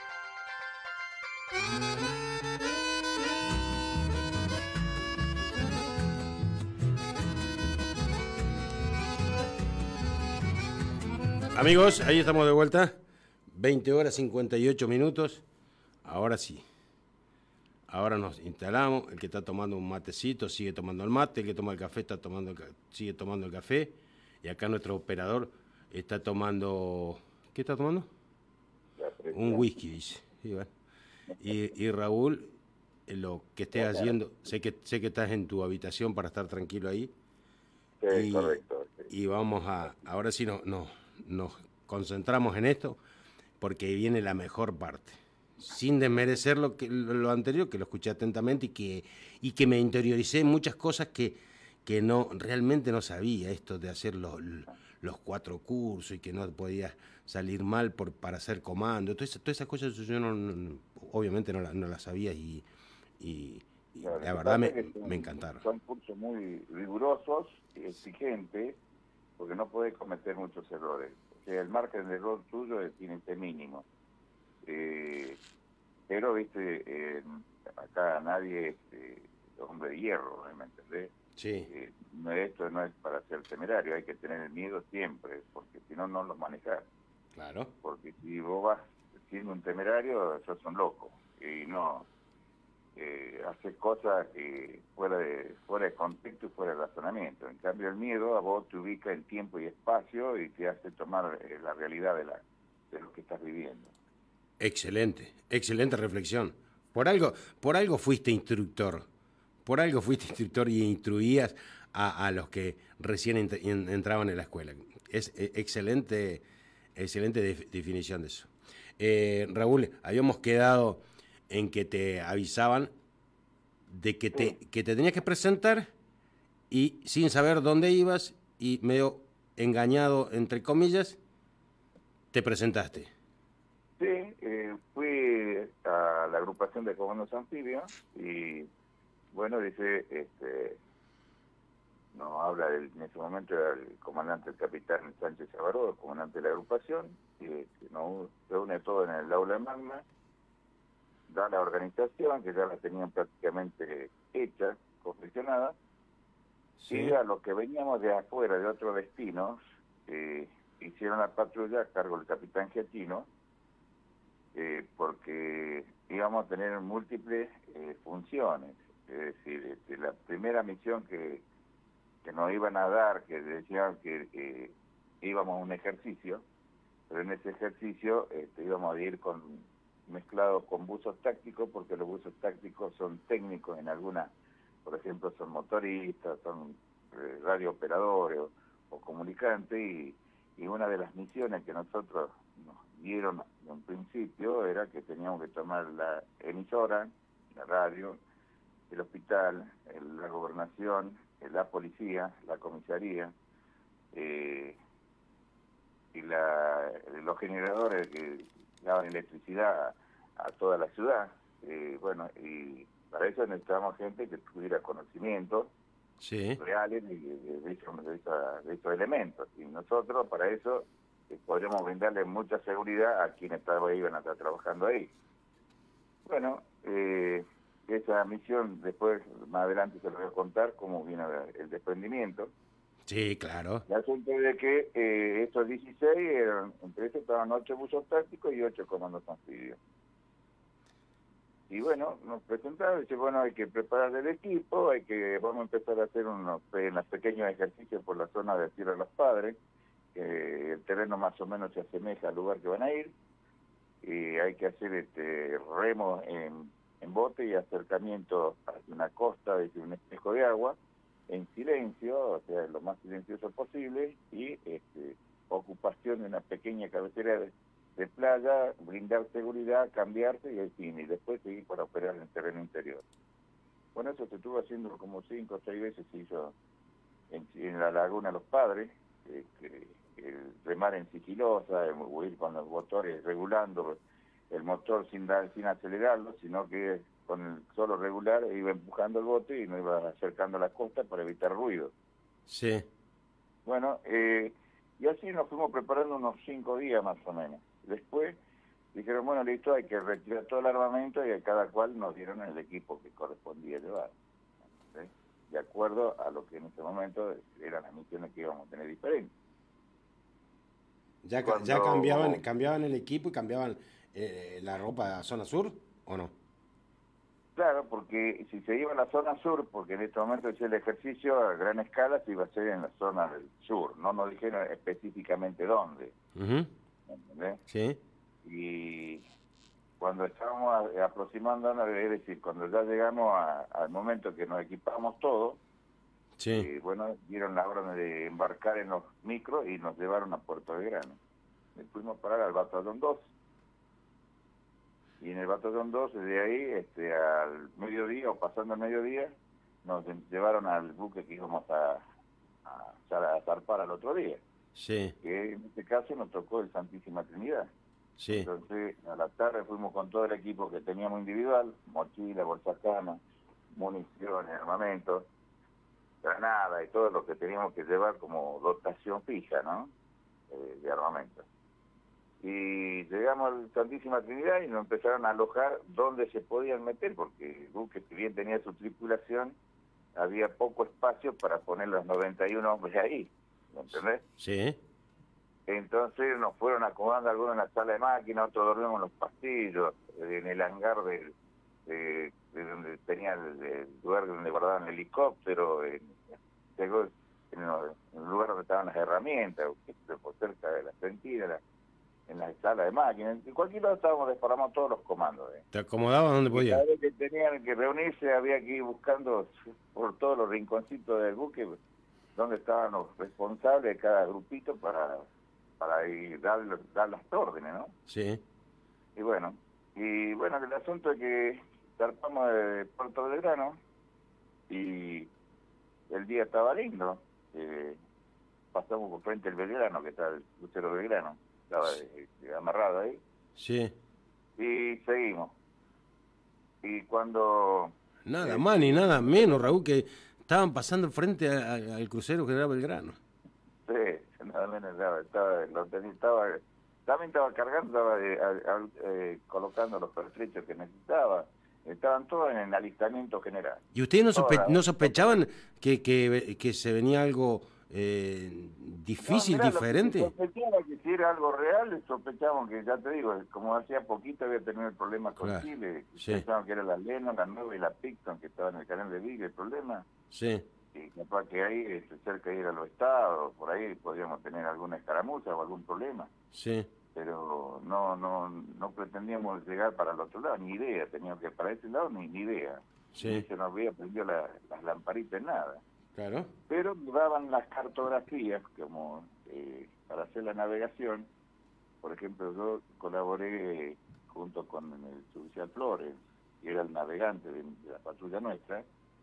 Amigos, ahí estamos de vuelta, veinte horas cincuenta y ocho minutos, ahora sí, ahora nos instalamos, el que está tomando un matecito sigue tomando el mate, el que toma el café está tomando, sigue tomando el café, y acá nuestro operador está tomando, ¿qué está tomando? Un whisky, dice, y, bueno. y, y Raúl, lo que estés haciendo, sé que, sé que estás en tu habitación para estar tranquilo ahí, sí, y, correcto, sí. Y vamos a, ahora sí no, no nos concentramos en esto porque viene la mejor parte, sin desmerecer lo, que, lo anterior, que lo escuché atentamente y que, y que me interioricé en muchas cosas que, que no realmente no sabía, esto de hacer los, los cuatro cursos y que no podía salir mal por, para hacer comando, todas esas, todas esas cosas yo no, no, obviamente no, la, no las sabía y, y, y claro, la verdad me, son, me encantaron. Son cursos muy rigurosos y exigentes, porque no podés cometer muchos errores. O sea, el margen de error tuyo tiene este mínimo. Eh, pero, viste, eh, acá nadie es eh, hombre de hierro, ¿me entendés? Sí. Eh, no, esto no es para ser temerario, hay que tener el miedo siempre, porque si no, no lo manejás. Claro. Porque si vos vas siendo un temerario, sos un loco. Y no, eh, haces cosas que fuera de, fuera de contexto y fuera de razonamiento. funcionamiento. En cambio, el miedo a vos te ubica en tiempo y espacio y te hace tomar eh, la realidad de, la, de lo que estás viviendo. Excelente, excelente reflexión. Por algo, por algo fuiste instructor, por algo fuiste instructor y instruías a, a los que recién ent en, entraban en la escuela. Es eh, excelente, excelente de definición de eso. Eh, Raúl, habíamos quedado en que te avisaban de que te, que te tenías que presentar y sin saber dónde ibas y medio engañado, entre comillas, te presentaste. Sí, eh, fui a la agrupación de comandos anfibios y, bueno, dice, este, nos habla del, en ese momento era el comandante, el capitán Sánchez Abaró, el comandante de la agrupación, y que nos reúne todo en el aula magna, da la organización, que ya la tenían prácticamente hecha, confeccionada, sí. Y a los que veníamos de afuera, de otros destinos, eh, hicieron la patrulla a cargo del capitán Giachino, eh, porque íbamos a tener múltiples eh, funciones. Es decir, este, la primera misión que, que nos iban a dar, que decían que eh, íbamos a un ejercicio, pero en ese ejercicio este, íbamos a ir con mezclados con buzos tácticos, porque los buzos tácticos son técnicos en alguna, por ejemplo, son motoristas, son eh, radiooperadores o, o comunicantes, y, y una de las misiones que nosotros nos dieron en un principio era que teníamos que tomar la emisora, la radio, el hospital, el, la gobernación, la policía, la comisaría, eh, y la, los generadores que daban electricidad a, a toda la ciudad. Eh, bueno, y para eso necesitábamos gente que tuviera conocimientos sí. reales de, de, de, esos, de, esa, de esos elementos. Y nosotros para eso eh, podríamos brindarle mucha seguridad a quienes iban a estar trabajando ahí. Bueno, eh, esa misión después, más adelante se lo voy a contar cómo viene el desprendimiento. Sí, claro. El asunto es de que eh, estos dieciséis, eran, entre estos estaban ocho buzos tácticos y ocho comandos anfibios. Y bueno, nos presentaron, dice, bueno, hay que preparar el equipo, hay que vamos a empezar a hacer unos, unos pequeños ejercicios por la zona de Tierra de los Padres, que el terreno más o menos se asemeja al lugar que van a ir, y hay que hacer este remo en, en bote y acercamiento hacia una costa, desde un espejo de agua, en silencio, o sea, lo más silencioso posible, y este, ocupación de una pequeña cabecera de, de playa, brindar seguridad, cambiarse y, en fin, y después seguir para operar en el terreno interior. Bueno, eso se estuvo haciendo como cinco o seis veces, se hizo en, en la Laguna Los Padres, eh, que, el remar en sigilosa, el, ir con los motores regulando el motor sin dar, sin acelerarlo, sino que con el solo regular iba empujando el bote y nos iba acercando a la costa para evitar ruido. Sí. Bueno, eh, y así nos fuimos preparando unos cinco días más o menos. Después dijeron, bueno, listo, hay que retirar todo el armamento y a cada cual nos dieron el equipo que correspondía llevar, ¿sí? De acuerdo a lo que en ese momento eran las misiones que íbamos a tener diferentes. ¿Ya, Cuando... ya cambiaban, cambiaban el equipo y cambiaban eh, la ropa a zona sur o no? Claro, porque si se iba a la zona sur, porque en este momento el ejercicio a gran escala se iba a hacer en la zona del sur, no nos dijeron específicamente dónde. Uh-huh. ¿Entendés? Sí. Y cuando estábamos aproximándonos, es decir, cuando ya llegamos a, al momento que nos equipamos todos, sí. eh, bueno, dieron la orden de embarcar en los micros y nos llevaron a Puerto Belgrano. Y fuimos a parar al Batallón dos. Y en el Batallón dos, de ahí, este, al mediodía, o pasando el mediodía, nos llevaron al buque que íbamos a, a, a zarpar al otro día. Sí. Que en este caso nos tocó el Santísima Trinidad. Sí. Entonces, a la tarde fuimos con todo el equipo que teníamos individual, mochila, bolsa cama, municiones, armamentos, granada y todo lo que teníamos que llevar como dotación fija, ¿no? Eh, de armamento. Y llegamos al Santísima Trinidad y nos empezaron a alojar donde se podían meter, porque el buque, si bien tenía su tripulación, había poco espacio para poner los noventa y uno hombres ahí, ¿me entendés? Sí. Entonces nos fueron acomodando algunos en la sala de máquinas, otros dormimos en los pasillos, en el hangar de, de, de donde tenía el, el lugar donde guardaban el helicóptero, en, llegó en el lugar donde estaban las herramientas, por cerca de la sentina, en la sala de máquinas, en cualquier lado estábamos desparramados todos los comandos. ¿eh? ¿Te acomodabas donde podías? Cada vez que tenían que reunirse había que ir buscando por todos los rinconcitos del buque donde estaban los responsables de cada grupito para, para ir dar, dar las órdenes, ¿no? Sí. Y bueno, y bueno, el asunto es que zarpamos de Puerto Belgrano y el día estaba lindo. Eh, pasamos por frente del Belgrano, que está el crucero Belgrano, estaba eh, amarrado ahí. Sí. Y seguimos. Y cuando... Nada eh, más ni nada menos, Raúl, que estaban pasando frente a, a, al crucero que era Belgrano. Sí, nada menos, estaba, estaba, lo tenía, estaba, también estaba cargando, estaba eh, a, a, eh, colocando los pertrechos que necesitaba. Estaban todos en el alistamiento general. ¿Y ustedes no, sospe Toda, no sospechaban que, que, que se venía algo eh, difícil, no, mirá, diferente? Lo que sospechaba que si era algo real, sospechamos que, ya te digo, como hacía poquito había tenido el problema con Claro, Chile, sí. pensaban que era la Lennon, la Nueva y la Picton, que estaban en el canal de Vigo, el problema. Sí. Y capaz que ahí, este, cerca de ir a los estados, por ahí podríamos tener alguna escaramuza o algún problema. Sí. Pero no no no pretendíamos llegar para el otro lado, ni idea, teníamos que para ese lado ni, ni idea. Sí. Ni se nos había prendido la, las lamparitas, nada. Claro. Pero daban las cartografías como eh, para hacer la navegación. Por ejemplo, yo colaboré eh, junto con el suboficial Flores, que era el navegante de, de la patrulla nuestra,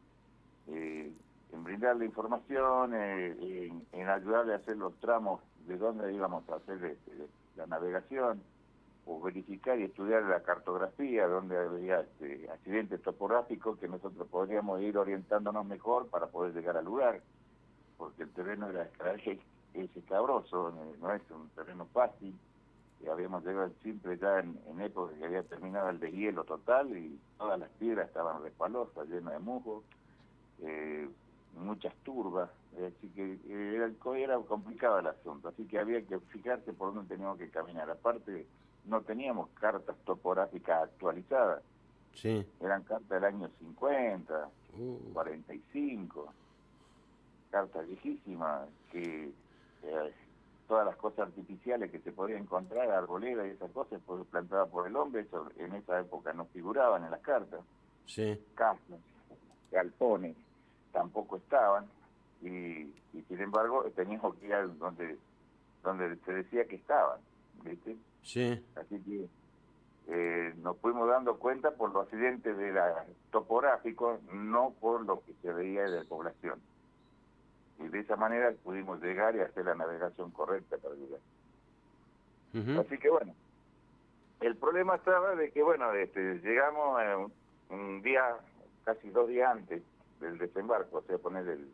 eh, en brindarle información, eh, en, en ayudarle a hacer los tramos de dónde íbamos a hacer este, la navegación, o verificar y estudiar la cartografía, donde había este, accidentes topográficos que nosotros podríamos ir orientándonos mejor para poder llegar al lugar, porque el terreno era es escabroso, no es un terreno fácil, y habíamos llegado siempre ya en, en época que había terminado el deshielo total y todas las piedras estaban resbalosas, llenas de musgo, eh, muchas turbas, así que eh, era, era complicado el asunto, así que había que fijarse por dónde teníamos que caminar. Aparte, no teníamos cartas topográficas actualizadas, sí. Eran cartas del año cincuenta, uh. cuarenta y cinco, cartas viejísimas, que eh, todas las cosas artificiales que se podían encontrar, arboledas y esas cosas, pues, plantadas por el hombre, eso en esa época no figuraban en las cartas. Sí. Casas, galpones, tampoco estaban, y, y sin embargo teníamos que ir a donde, donde se decía que estaban, ¿viste? Sí. Así que eh, nos fuimos dando cuenta por los accidentes de la topográficos, no por lo que se veía de la población. Y de esa manera pudimos llegar y hacer la navegación correcta para llegar. Uh-huh. Así que bueno, el problema estaba de que, bueno, este, llegamos eh, un, un día, casi dos días antes del desembarco, o sea, poner el,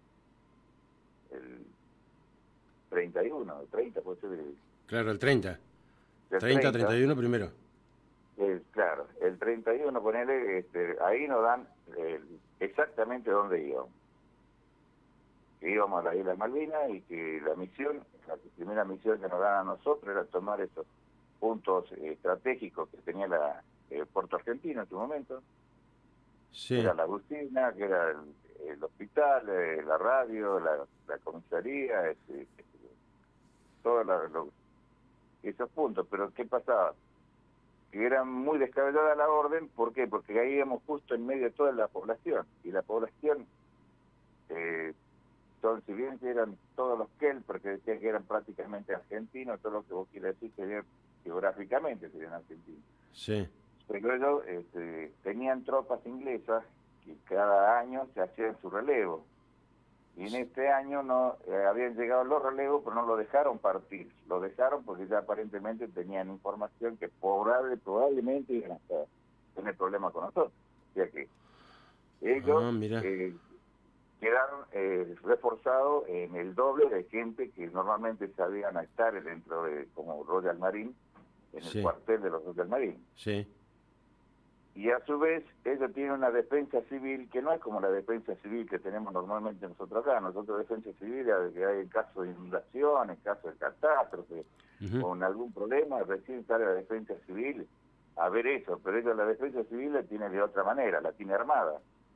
el treinta y uno, el treinta, puede ser el... Claro, el treinta. El treinta, treinta y uno primero. El, claro, el treinta y uno, ponele, este, ahí nos dan eh, exactamente dónde íbamos. Que íbamos a las Islas Malvinas y que la misión, la primera misión que nos dan a nosotros era tomar esos puntos eh, estratégicos que tenía la, eh, Puerto Argentino en su momento. Sí. Era la usina, que era el, el hospital, eh, la radio, la, la comisaría, este, este, todos los, esos puntos. Pero ¿qué pasaba? Que era muy descabellada la orden. ¿Por qué? Porque ahí íbamos justo en medio de toda la población. Y la población, eh, son, si bien eran todos los Kel, porque decían que eran prácticamente argentinos, todo lo que vos quieras decir serían geográficamente serían argentinos. Sí. Pero ellos este, tenían tropas inglesas que cada año se hacían su relevo. Y en este año no eh, habían llegado los relevos, pero no lo dejaron partir. Lo dejaron porque ya aparentemente tenían información que probable, probablemente iban a tener problemas con nosotros. O sea que ellos ah, mira. Eh, quedaron eh, reforzados en el doble de gente que normalmente sabían estar dentro de, como Royal Marine, en el sí. cuartel de los Royal Marine. Sí. Y a su vez, ellos tienen una defensa civil que no es como la defensa civil que tenemos normalmente nosotros acá. Nosotros defensa civil es que hay en caso de inundación, en caso de catástrofe, uh-huh. o en algún problema, recién sale la defensa civil a ver eso. Pero ellos la defensa civil la tienen de otra manera, la tiene armada.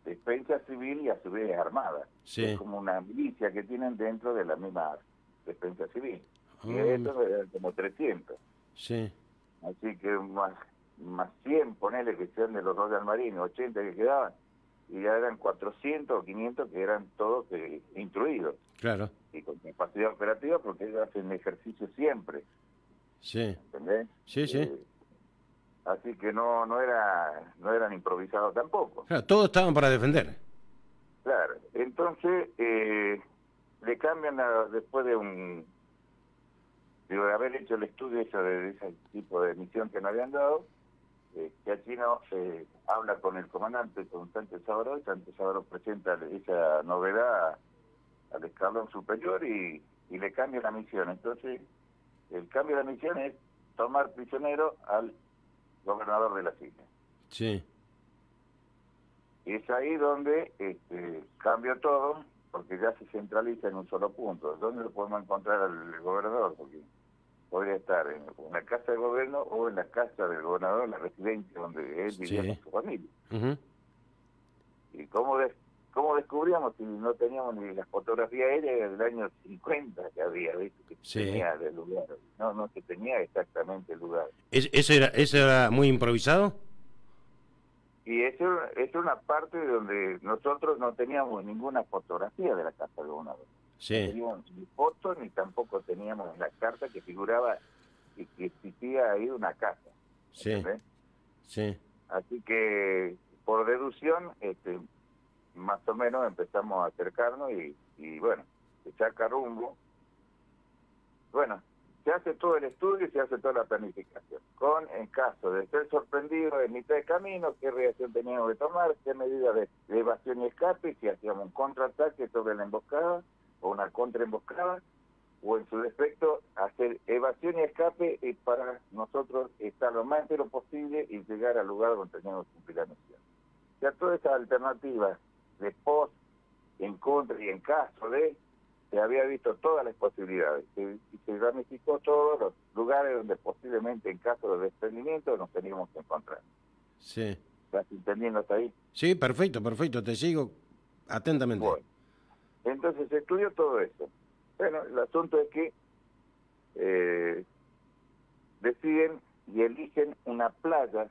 defensa civil y a su vez armada. Sí. Es como una milicia que tienen dentro de la misma defensa civil. Oh, y eso eran como trescientos. Sí. Así que más, más cien, ponele que sean de los Royal Marines, ochenta que quedaban, y ya eran cuatrocientos o quinientos que eran todos eh, instruidos. Claro. Y con capacidad operativa porque ellos hacen ejercicio siempre. Sí. ¿Entendés? Sí, sí. Eh, así que no no era no eran improvisados tampoco. Claro, todos estaban para defender. Claro. Entonces, eh, le cambian a, después de un de haber hecho el estudio eso de ese tipo de misión que nos habían dado, eh, que Chino eh, habla con el comandante, con Sánchez Sabaró, y Sánchez Sabaró presenta esa novedad al escalón superior y, y le cambia la misión. Entonces, el cambio de la misión es tomar prisionero al gobernador de las islas. Sí. Y es ahí donde este, cambió todo, porque ya se centraliza en un solo punto. ¿Dónde lo podemos encontrar al gobernador? Porque podría estar en la casa de gobierno o en la casa del gobernador, en la residencia donde él vivía Sí. con su familia. Uh-huh. ¿Y cómo, des cómo descubríamos si no teníamos ni la fotografía aérea del año cincuenta que había, ¿viste? Que Sí. tenía del lugar? No, no se tenía exactamente el lugar. ¿Es- ¿Eso era, eso era muy improvisado? Y eso es una parte donde nosotros no teníamos ninguna fotografía de la casa del gobernador. No Sí. teníamos ni fotos ni tampoco teníamos en la carta que figuraba y que existía ahí una casa. Sí. ¿Entendés? Sí. Así que por deducción, este, más o menos empezamos a acercarnos y, y bueno, se saca rumbo. Bueno, se hace todo el estudio y se hace toda la planificación. Con, en caso de ser sorprendido en mitad de camino, qué reacción teníamos que tomar, qué medidas de, de evasión y escape, si hacíamos un contraataque sobre la emboscada o una contraemboscada, o en su defecto hacer evasión y escape y para nosotros estar lo más entero posible y llegar al lugar donde teníamos que cumplir la misión. O sea, todas esas alternativas de post, en contra y en caso de, se había visto todas las posibilidades se, y se ramificó todos los lugares donde posiblemente en caso de desprendimiento nos teníamos que encontrar. Sí. ¿Estás entendiendo hasta ahí? Sí, perfecto, perfecto. Te sigo atentamente. Bueno, entonces se estudió todo eso. Bueno, el asunto es que eh, deciden y eligen una playa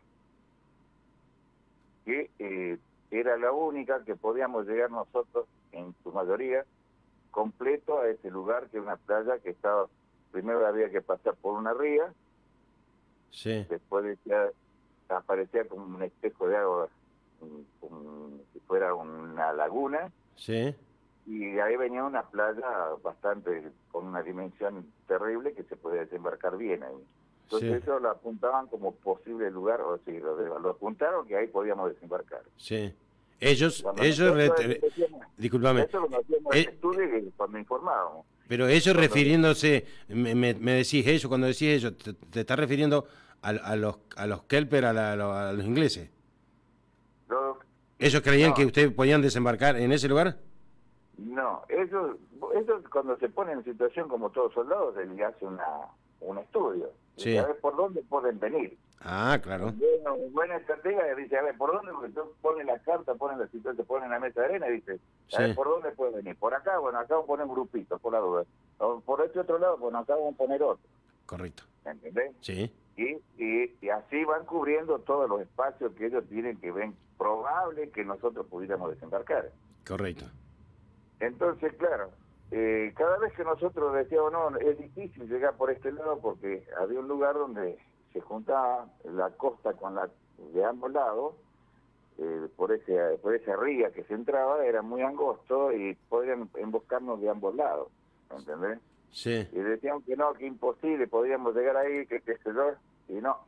que eh, era la única que podíamos llegar nosotros, en su mayoría, completo a ese lugar, que es una playa que estaba, primero había que pasar por una ría, Sí. después decía, aparecía como un espejo de agua, como si fuera una laguna, Sí. y ahí venía una playa bastante, con una dimensión terrible que se podía desembarcar bien ahí. Entonces Sí. eso lo apuntaban como posible lugar, o sí, lo, lo apuntaron que ahí podíamos desembarcar. Sí. Ellos, Cuando ellos, nosotros re- decíamos- discúlpame, Eso lo hacíamos Eh, en el estudio y cuando informábamos. pero ellos Cuando- refiriéndose, me, me, me decís ellos, cuando decís ellos, te, te estás refiriendo a, a los a los Kelper, a, la- a los, a los ingleses. Los- ¿Ellos creían No. que ustedes podían desembarcar en ese lugar? No, ellos, ellos cuando se ponen en situación como todos soldados, él hace una, un estudio. Sí. Dice, a ver por dónde pueden venir. Ah, claro. Bueno, un buen estratega dice, a ver, ¿por dónde? Porque tú pones la carta, pones la situación, te ponen la mesa de arena y dice, a Sí. ver, ¿por dónde puede venir? Por acá, bueno, acá vamos a poner un grupito, por la duda. O por este otro lado, bueno, acá vamos a poner otro. Correcto. ¿Entendés? Sí. Y, y, y así van cubriendo todos los espacios que ellos tienen que ven probable que nosotros pudiéramos desembarcar. Correcto. Entonces, claro, eh, cada vez que nosotros decíamos, no, es difícil llegar por este lado porque había un lugar donde se juntaba la costa con la de ambos lados, eh, por ese por esa ría que se entraba, era muy angosto y podían emboscarnos de ambos lados, ¿entendés? Sí. Y decían que no, que imposible, podíamos llegar ahí, que qué sé yo, y no.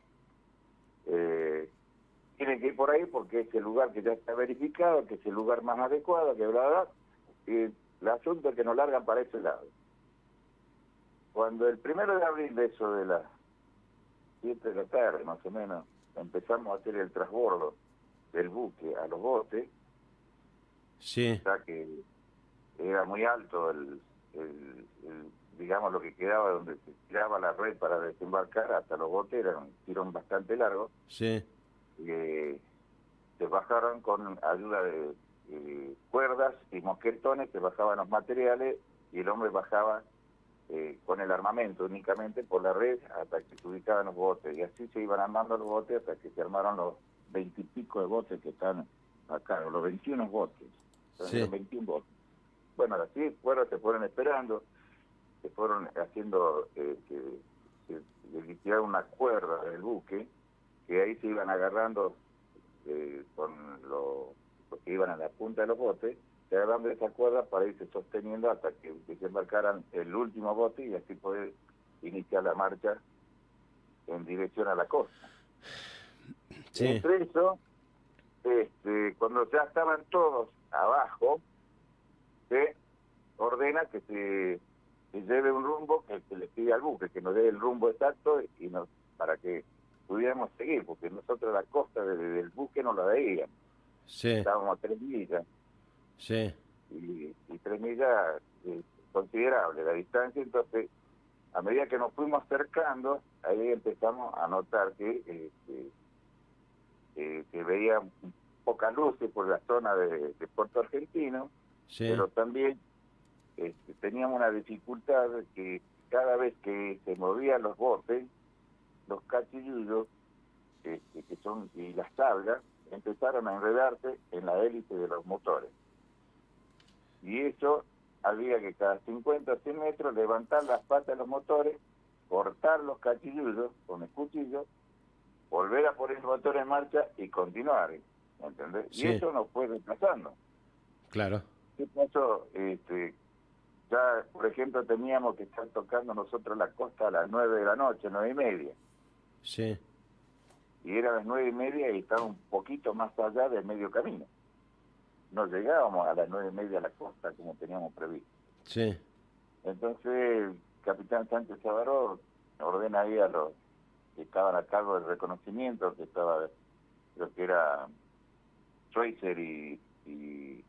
Eh, tienen que ir por ahí porque es el lugar que ya está verificado, que es el lugar más adecuado, que bla, bla, y el asunto es que nos largan para ese lado. Cuando el primero de abril de eso de las siete de la tarde, más o menos, empezamos a hacer el transbordo del buque a los botes, Sí. ya que era muy alto el, el, el, digamos, lo que quedaba donde se tiraba la red para desembarcar hasta los botes, era un tirón bastante largo, Sí. y eh, se bajaron con ayuda de, eh, cuerdas y mosquetones, se bajaban los materiales y el hombre bajaba eh, con el armamento únicamente por la red hasta que se ubicaban los botes. Y así se iban armando los botes hasta que se armaron los veintipico de botes que están acá, los veintiuno botes. Sí. Los veintiún botes. Bueno, así fueron, se fueron esperando, se fueron haciendo eh, que, que, que liquidar una cuerda del buque, que ahí se iban agarrando eh, con lo, los que iban a la punta de los botes, se agarrando de esa cuerda para irse sosteniendo hasta que desembarcaran el último bote y así poder iniciar la marcha en dirección a la costa. Sí. Entre eso, este, cuando ya estaban todos abajo, se ordena que se, se lleve un rumbo que se le pide al buque, que nos dé el rumbo exacto y nos, para que pudiéramos seguir, porque nosotros la costa de, de, del buque no la veíamos. Sí. Estábamos a tres millas. Sí. Y, y tres millas eh, considerable la distancia, entonces a medida que nos fuimos acercando, ahí empezamos a notar que, eh, que, eh, que veía pocas luces por la zona de, de Puerto Argentino, sí. pero también este, teníamos una dificultad que cada vez que se movían los botes, los cachillullos, este, que son, y las tablas, empezaron a enredarse en la hélice de los motores. Y eso había que cada cincuenta o cien metros levantar las patas de los motores, cortar los cachillullos con el cuchillo, volver a poner el motor en marcha y continuar, ¿entendés? Sí. Y eso nos fue desplazando. Claro. ¿Qué pasó? Este, ya, por ejemplo, teníamos que estar tocando nosotros la costa a las nueve de la noche, nueve y media. Sí. Y era las nueve y media y estaba un poquito más allá del medio camino. No llegábamos a las nueve y media a la costa como teníamos previsto. Sí. Entonces el capitán Sánchez Sabaró ordena ahí a los que estaban a cargo del reconocimiento, que estaba, creo que era Tracer y, y,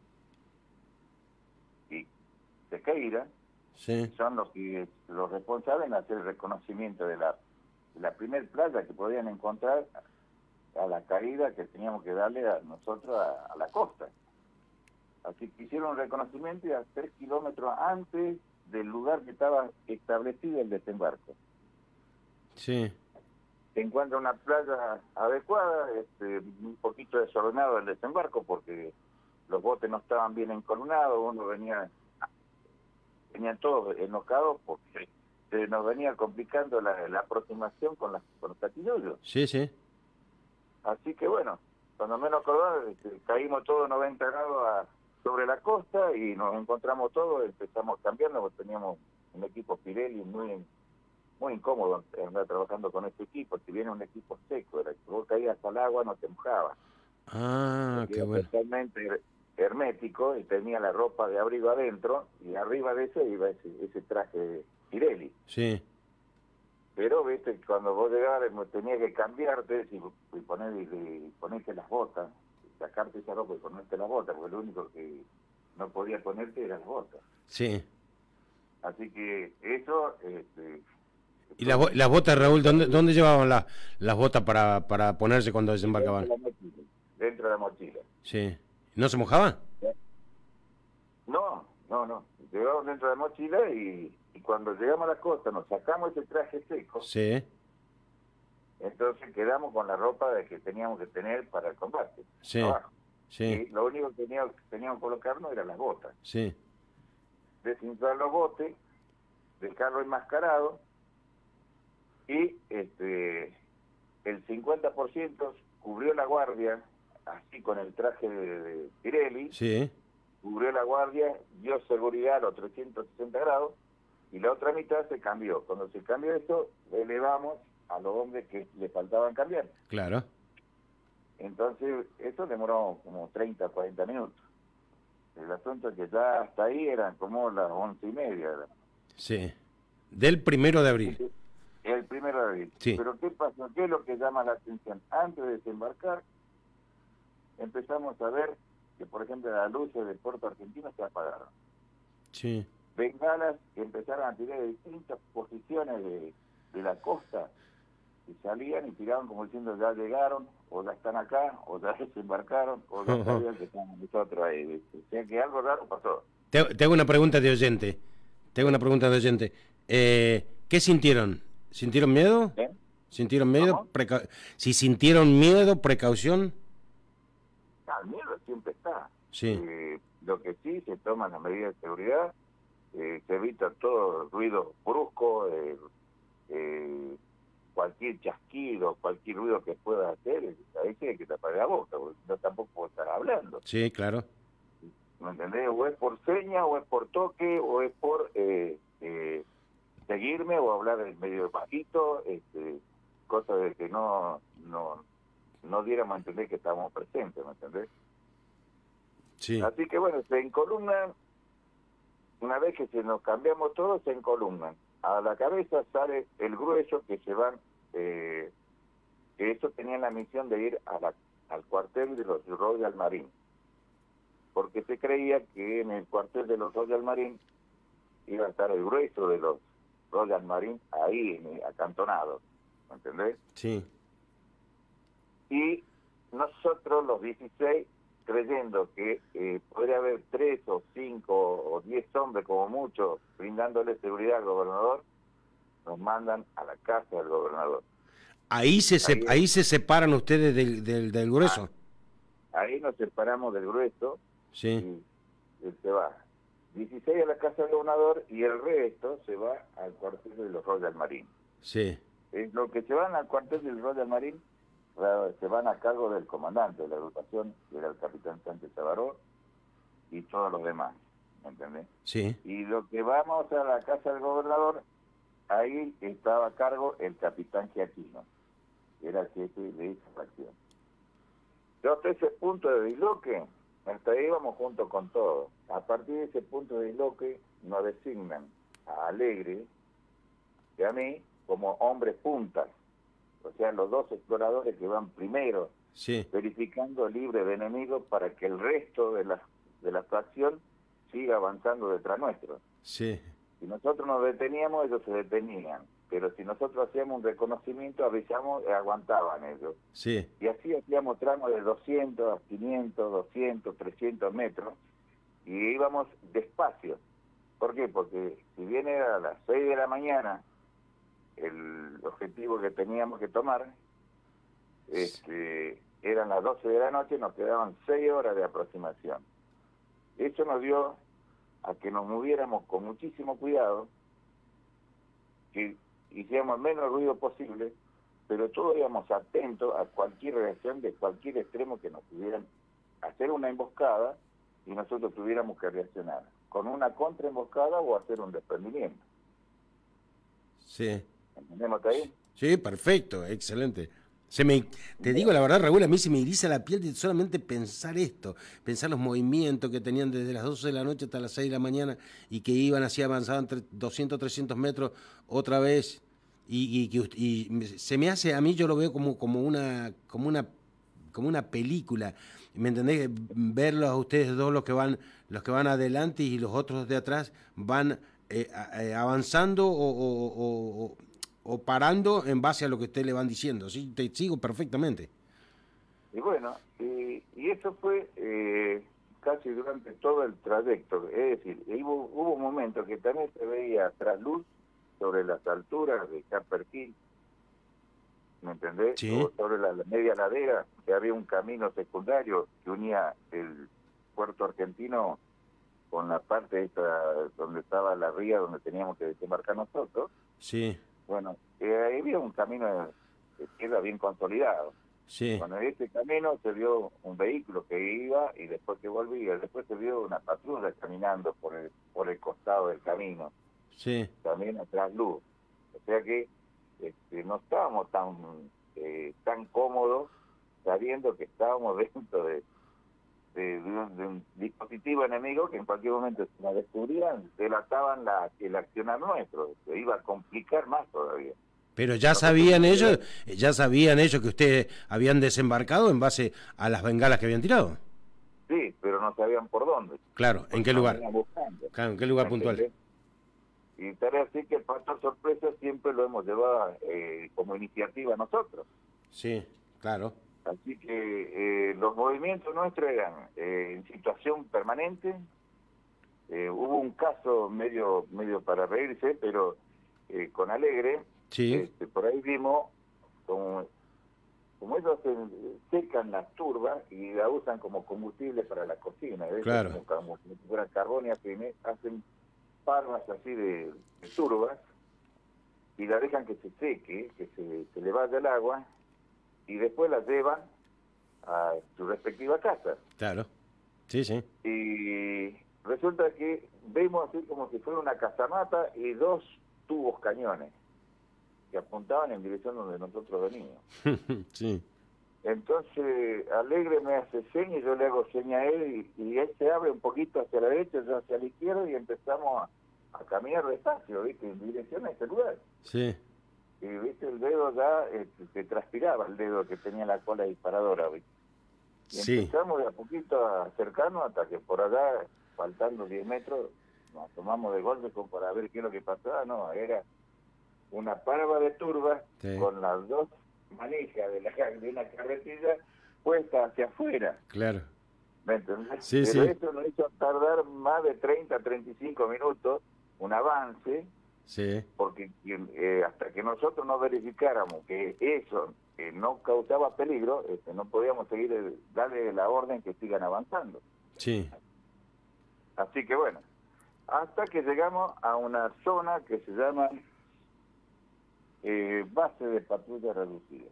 y Sequeira, sí. son los que los responsables en hacer el reconocimiento de la, de la primer playa que podían encontrar a la caída que teníamos que darle a nosotros a, a la costa. Así que hicieron un reconocimiento y a tres kilómetros antes del lugar que estaba establecido el desembarco. Sí. Se encuentra una playa adecuada, este, un poquito desordenado el desembarco porque los botes no estaban bien encolumnados, uno venía, venían todos enocados porque se nos venía complicando la, la aproximación con, las, con los cachillullos. Sí, sí. Así que bueno, cuando menos acordamos, este, caímos todos noventa grados a sobre la costa y nos encontramos todos, empezamos cambiando porque teníamos un equipo Pirelli muy muy incómodo andar trabajando con este equipo, si viene un equipo seco, era que vos caías al agua no te mojabas. Ah, qué bueno. Totalmente hermético y tenía la ropa de abrigo adentro y arriba de eso iba ese, ese traje Pirelli. Sí. Pero viste, cuando vos llegabas tenías que cambiarte y, y poner y, y ponerte las botas, sacarte esa ropa y ponerte las botas, porque lo único que no podías ponerte eran las botas. Sí. Así que eso... Este, ¿Y las, bo las botas, Raúl, dónde, dónde llevaban la, las botas para, para ponerse cuando desembarcaban? Dentro de la mochila. Dentro de la mochila. Sí. ¿No se mojaban? No, no, no. Llevamos dentro de la mochila y, y cuando llegamos a la costa nos sacamos ese traje seco. Sí. Entonces quedamos con la ropa de que teníamos que tener para el combate. Sí. Abajo. Sí. Y lo único que teníamos, teníamos que colocarnos eran las botas. Sí. Desinflar los botes, dejarlo enmascarado y este el cincuenta por ciento cubrió la guardia, así con el traje de, de Pirelli. Sí. Cubrió la guardia, dio seguridad a los trescientos sesenta grados y la otra mitad se cambió. Cuando se cambió esto, elevamos a los hombres que le faltaban cambiar. Claro. Entonces, eso demoró como treinta, cuarenta minutos. El asunto es que ya hasta ahí eran como las once y media. Sí. Del primero de abril. El primero de abril. Sí. Pero ¿qué pasó? ¿Qué es lo que llama la atención? Antes de desembarcar, empezamos a ver que, por ejemplo, las luces del puerto argentino se apagaron. Sí. Bengalas que empezaron a tirar de distintas posiciones de, de la costa y salían y tiraban como diciendo ya llegaron, o ya están acá, o ya desembarcaron, o ya sabían que están nosotros ahí, ¿viste? O sea que algo raro pasó. Te, te hago una pregunta de oyente. Te hago una pregunta de oyente. Eh, ¿Qué sintieron? ¿Sintieron miedo? ¿Eh? ¿Sintieron miedo? Preca... Si sintieron miedo, precaución. El miedo siempre está. Sí. Eh, lo que sí, se toman las medidas de seguridad, eh, se evita todo ruido brusco, eh, eh, cualquier chasquido, cualquier ruido que pueda hacer, ahí sí hay que tapar la boca, porque no tampoco puedo estar hablando. Sí, claro. ¿Me entendés? O es por seña, o es por toque, o es por eh, eh, seguirme, o hablar en medio bajito, este, cosa de que no, no, no diéramos a entender que estábamos presentes, ¿me entendés? Sí. Así que bueno, se encolumnan, una vez que se nos cambiamos todos, se encolumnan. A la cabeza sale el grueso que se van, eh, que eso tenía la misión de ir a la, al cuartel de los Royal Marine, porque se creía que en el cuartel de los Royal Marine iba a estar el grueso de los Royal Marine ahí, acantonados, ¿me entendés? Sí. Y nosotros, los dieciséis, creyendo que eh, podría haber tres o cinco o diez hombres como mucho brindándole seguridad al gobernador, nos mandan a la casa del gobernador. Ahí se, se ahí, ahí se separan ustedes del, del, del grueso. Ahí nos separamos del grueso. Sí. Y él se va. dieciséis a la casa del gobernador y el resto se va al cuartel de los Royal Marine. Sí. Es lo que se van al cuartel del Royal Marine se van a cargo del comandante de la agrupación, que era el capitán Sánchez Chavaró, y todos los demás, ¿me entendés? Sí. Y lo que vamos a la casa del gobernador, ahí estaba a cargo el capitán Giaquino, que era el jefe de esa fracción. Yo hasta ese punto de disloque, hasta ahí íbamos junto con todos. A partir de ese punto de disloque, nos designan a Alegre y a mí como hombres puntas. O sea, los dos exploradores que van primero, sí, verificando libre de enemigos para que el resto de la, de la fracción siga avanzando detrás nuestro. Sí. Si nosotros nos deteníamos, ellos se detenían. Pero si nosotros hacíamos un reconocimiento, avisamos, eh, aguantaban ellos. Sí. Y así hacíamos tramos de doscientos, quinientos, doscientos, trescientos metros, y íbamos despacio. ¿Por qué? Porque si bien era a las seis de la mañana, el objetivo que teníamos que tomar, este, eran las doce de la noche, nos quedaban seis horas de aproximación. Eso nos dio a que nos moviéramos con muchísimo cuidado, que hiciéramos el menos ruido posible, pero todos íbamos atentos a cualquier reacción de cualquier extremo que nos pudieran hacer una emboscada y nosotros tuviéramos que reaccionar con una contraemboscada o hacer un desprendimiento. Sí. ¿Entendemos ahí? Sí, perfecto, excelente. Se me, te digo la verdad, Raúl, a mí se me eriza la piel de solamente pensar esto, pensar los movimientos que tenían desde las doce de la noche hasta las seis de la mañana y que iban así, avanzaban doscientos, trescientos metros otra vez y, y, y se me hace, a mí yo lo veo como, como, una, como, una, como una película, ¿me entendés? Verlos a ustedes dos, los que van, los que van adelante y los otros de atrás van eh, eh, avanzando o... o, o o parando en base a lo que ustedes le van diciendo. Sí, te sigo perfectamente. Y bueno, y, y eso fue eh, casi durante todo el trayecto. Es decir, hubo, hubo un momento que también se veía trasluz sobre las alturas de Copperfield, ¿me entendés? Sí. O sobre la, la media ladera, que había un camino secundario que unía el puerto argentino con la parte esta donde estaba la ría donde teníamos que desembarcar nosotros. Sí. Bueno, eh, había un camino de tierra bien consolidado. Sí. Bueno, en este camino se vio un vehículo que iba y después que volvía. Después se vio una patrulla caminando por el, por el costado del camino. Sí. También atrás luz. O sea que este, no estábamos tan, eh, tan cómodos sabiendo que estábamos dentro de, de, de, un, de un dispositivo enemigo que en cualquier momento si nos descubrían, delataban la, el accionar nuestro, se iba a complicar más todavía. Pero ya sabían ellos, ya sabían ellos que ustedes habían desembarcado en base a las bengalas que habían tirado. Sí, pero no sabían por dónde. Claro, ¿en qué lugar? Buscando. Claro, ¿en qué lugar puntual? Y y tal es así que el factor sorpresa siempre lo hemos llevado eh, como iniciativa nosotros. Sí, claro. Así que eh, los movimientos nuestros eran eh, en situación permanente. Eh, hubo un caso medio medio para reírse, pero eh, con Alegre, sí. este, por ahí vimos como, como ellos se, secan las turbas y la usan como combustible para la cocina, ¿ves? Claro. Como, como si fuera carbón y hacen, hacen parvas así de, de turbas y la dejan que se seque, que se, se le vaya el agua y después la llevan a su respectiva casa. Claro, sí, sí. Y resulta que vemos así como si fuera una casamata y dos tubos cañones que apuntaban en dirección donde nosotros veníamos. Sí. Entonces Alegre me hace seña y yo le hago seña a él y, y él se abre un poquito hacia la derecha, yo hacia la izquierda y empezamos a, a caminar despacio, ¿viste? En dirección a ese lugar. Sí. Y viste el dedo ya, eh, se transpiraba el dedo que tenía la cola disparadora, ¿viste? Y sí. empezamos de a poquito a acercarnos hasta que por allá, faltando diez metros, nos tomamos de golpe como para ver qué es lo que pasaba. No, era una parva de turbas sí. con las dos manijas de, la, de una carretilla puesta hacia afuera. Claro. ¿Me entendés? Sí, Pero sí. eso nos hizo tardar más de treinta, treinta y cinco minutos, un avance. Sí. Porque eh, hasta que nosotros no verificáramos que eso eh, no causaba peligro, este, no podíamos seguir el, darle la orden que sigan avanzando. Sí. Así que bueno, hasta que llegamos a una zona que se llama eh, base de patrulla reducida.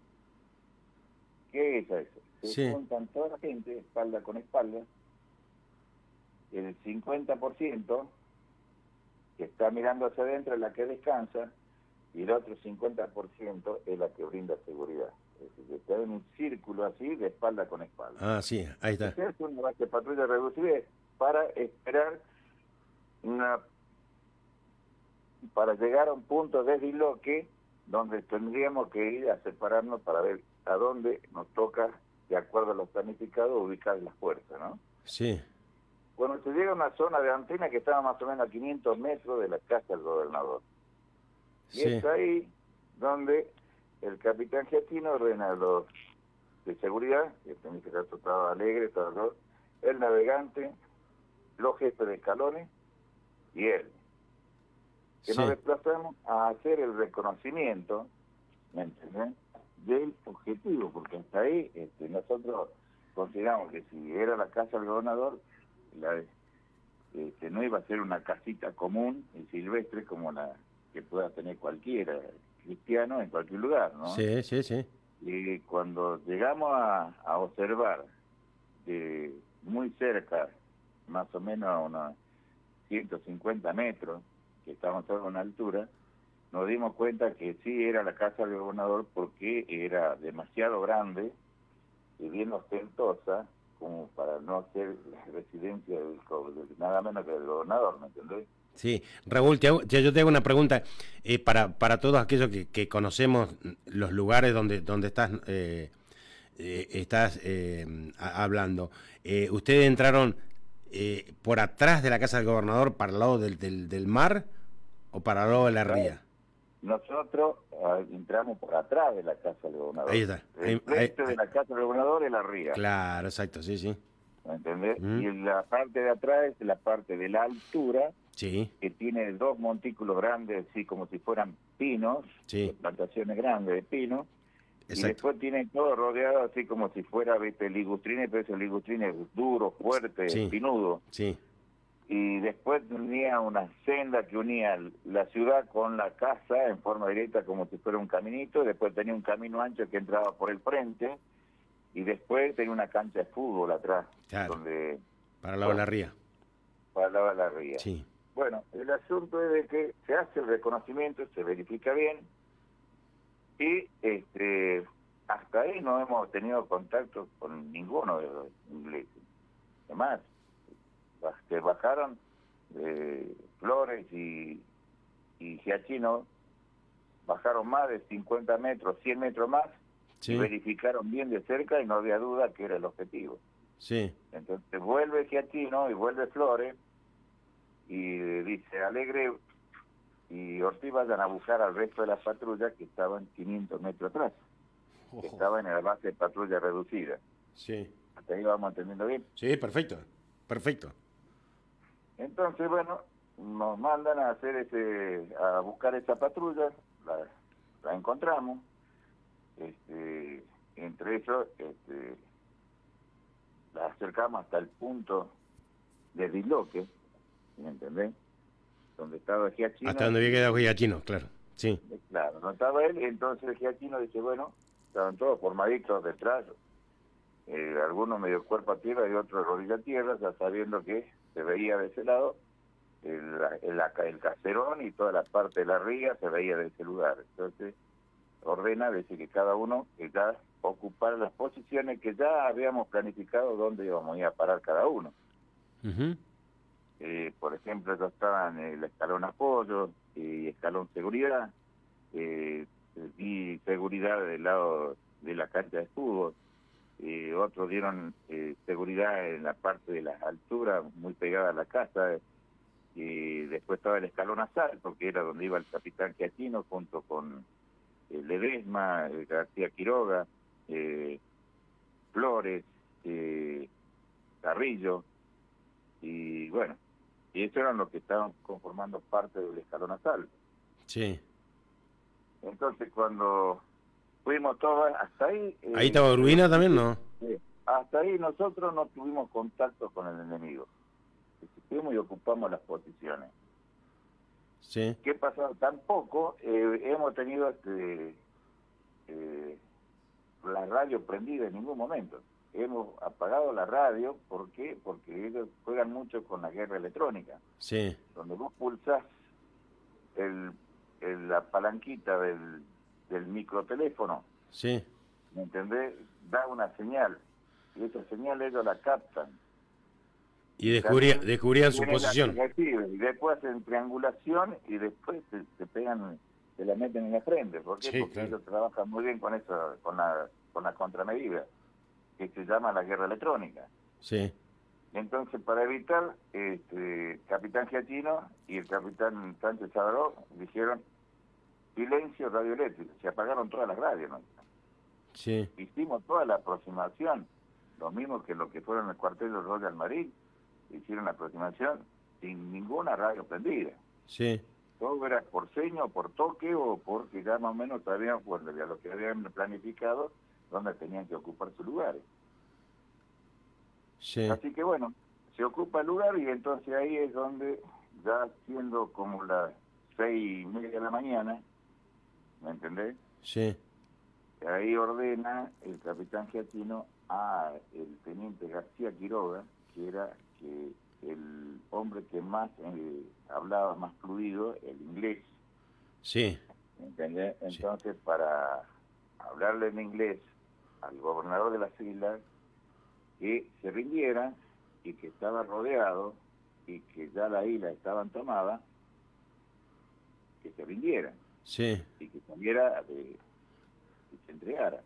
¿Qué es eso? Se sí. juntan toda la gente, espalda con espalda, el cincuenta por ciento que está mirando hacia adentro es la que descansa y el otro cincuenta por ciento es la que brinda seguridad. Es decir, que está en un círculo así de espalda con espalda. Ah, sí, ahí está. Es una base de patrulla reducida para esperar una para llegar a un punto de disloque donde tendríamos que ir a separarnos para ver a dónde nos toca, de acuerdo a los planificados, ubicar las fuerzas, ¿no? Sí. Bueno, se llega a una zona de antena que estaba más o menos a quinientos metros de la casa del gobernador. Y sí. es ahí donde el capitán Giacchino ordena a los de seguridad, que en este caso estaba Alegre, estaba los, el navegante, los jefes de escalones y él. Que sí. nos desplazamos a hacer el reconocimiento, ¿me entienden?, del objetivo, porque hasta ahí este, nosotros consideramos que si era la casa del gobernador, la, este, no iba a ser una casita común y silvestre como la que pueda tener cualquiera cristiano en cualquier lugar, ¿no? Sí, sí, sí. Y cuando llegamos a, a observar de muy cerca, más o menos a unos ciento cincuenta metros, que estábamos a una altura, nos dimos cuenta que sí era la casa del gobernador porque era demasiado grande y bien ostentosa como para no ser la residencia del, del, nada menos que del gobernador, ¿me entendés? Sí, Raúl, te hago, te, yo te hago una pregunta eh, para, para todos aquellos que, que conocemos los lugares donde, donde estás, eh, eh, estás eh, a, hablando. Eh, ¿Ustedes entraron eh, por atrás de la casa del gobernador para el lado del, del, del mar o para el lado de la ría? Nosotros uh, entramos por atrás de la casa del gobernador. Ahí está. El frente de la casa del gobernador es la ría. Claro, exacto, sí, sí. ¿Me entendés? Mm. Y la parte de atrás es la parte de la altura, sí. que tiene dos montículos grandes, así como si fueran pinos, sí. plantaciones grandes de pinos, exacto. Y después tiene todo rodeado así como si fuera, viste, ligustrines, pero ese ligustrines duro, fuerte, sí. pinudo. Sí. Y después tenía una senda que unía la ciudad con la casa en forma directa como si fuera un caminito, después tenía un camino ancho que entraba por el frente, y después tenía una cancha de fútbol atrás. Claro. Donde, para el lado de la ría. Para el lado de la ría. Sí. Bueno, el asunto es de que se hace el reconocimiento, se verifica bien, y este hasta ahí no hemos tenido contacto con ninguno de los ingleses. Además, que bajaron eh, Flores y, y Giacchino, bajaron más de cincuenta metros, cien metros más, sí. Y verificaron bien de cerca y no había duda que era el objetivo. Sí. Entonces vuelve Giacchino y vuelve Flores y dice, Alegre, y Ortiz vayan a buscar al resto de las patrullas que estaban quinientos metros atrás, que estaban en la base de patrulla reducida. Sí. ¿Hasta ahí vamos entendiendo bien? Sí, perfecto, perfecto. Entonces, bueno, nos mandan a hacer ese, a buscar esa patrulla, la, la encontramos, este, entre ellos, este, la acercamos hasta el punto de disloque, ¿me entendés? Donde estaba Giachino. Hasta donde había quedado Giachino, claro, sí. Claro, no estaba él, entonces Giachino dice, bueno, estaban todos formaditos detrás, eh, algunos medio cuerpo a tierra y otros rodilla a tierra, ya sabiendo que se veía de ese lado el, el, el caserón y toda la parte de la ría se veía de ese lugar. Entonces ordena, dice que cada uno que ya ocupara las posiciones que ya habíamos planificado dónde íbamos a ir a parar cada uno. Uh-huh. Eh, por ejemplo, ya estaban el escalón apoyo y escalón seguridad, eh, y seguridad del lado de la cancha de fútbol, eh, otros dieron eh, seguridad en la parte de las alturas muy pegada a la casa, y después estaba el escalón azar, porque era donde iba el capitán Giachino junto con eh, Ledesma, eh, García Quiroga, eh, Flores, eh, Carrillo, y bueno, y eso eran los que estaban conformando parte del escalón azar. Sí. Entonces cuando fuimos todos hasta ahí... Eh, ¿Ahí estaba Urbina también, no? Sí, hasta ahí nosotros no tuvimos contacto con el enemigo. Fuimos y ocupamos las posiciones. Sí. ¿Qué pasó? Tampoco eh, hemos tenido este, eh, la radio prendida en ningún momento. Hemos apagado la radio, ¿por qué? Porque ellos juegan mucho con la guerra electrónica. Sí. Donde vos pulsás el, el, la palanquita del, del microteléfono, sí, ¿me entendés? Da una señal, y esa señal ellos la captan. Y descubría, descubrían su posición. Y después hacen triangulación y después se, se pegan, se la meten en la frente. ¿Por qué? Sí, Porque claro. ellos trabajan muy bien con eso, con la, con la contramedida, que se llama la guerra electrónica. Sí. Entonces, para evitar, este, el capitán Giachino y el capitán Sánchez Sabaró dijeron silencio radioeléctrico. Se apagaron todas las radios, ¿no? Sí. Hicimos toda la aproximación, lo mismo que lo que fueron el cuartel de Royal Marine, hicieron la aproximación sin ninguna radio prendida. Sí. Todo era por seño, por toque o porque ya más o menos sabían, bueno, ya lo que habían planificado, dónde tenían que ocupar sus lugares. Sí. Así que bueno, se ocupa el lugar y entonces ahí es donde, ya siendo como las seis y media de la mañana, ¿me entendés? Sí. Ahí ordena el capitán Giachino a el teniente García Quiroga, que era que el hombre que más eh, hablaba más fluido, el inglés. Sí. ¿Me entendés? Entonces, sí, para hablarle en inglés al gobernador de las islas, que se rindiera y que estaba rodeado y que ya la isla estaban tomadas, que se rindieran. Sí. Y que saliera de, y se entregara.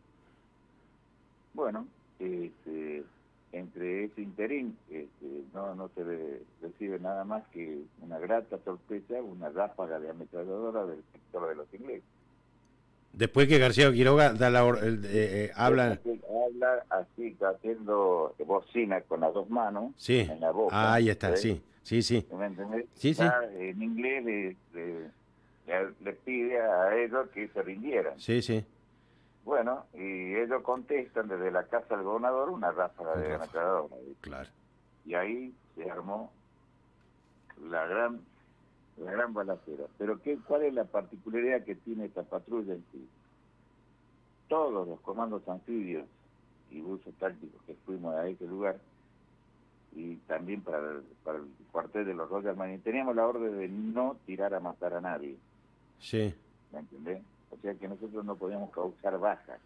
Bueno, este, entre ese interín este, no, no se ve, recibe nada más que una grata sorpresa, una ráfaga de ametralladora del sector de los ingleses. Después que García Quiroga da la or- el, eh, eh, habla... Habla así, haciendo bocina con las dos manos Sí. en la boca. Ah, ahí está, ¿ves? sí, sí, sí. ¿Me entendés? Sí, sí. Ya en inglés le, le, le- le pide a ellos que se rindieran. Sí, sí. Bueno, y ellos contestan desde la casa del gobernador una ráfaga Una de ráfaga. ametralladora. Claro. Y ahí se armó la gran la gran balacera. Pero ¿qué, ¿cuál es la particularidad que tiene esta patrulla en sí? Todos los comandos anfibios y buzos tácticos que fuimos a ese lugar, y también para el, para el cuartel de los Royal Marine, teníamos la orden de no tirar a matar a nadie. Sí. ¿Me entendés? O sea que nosotros no podíamos causar bajas.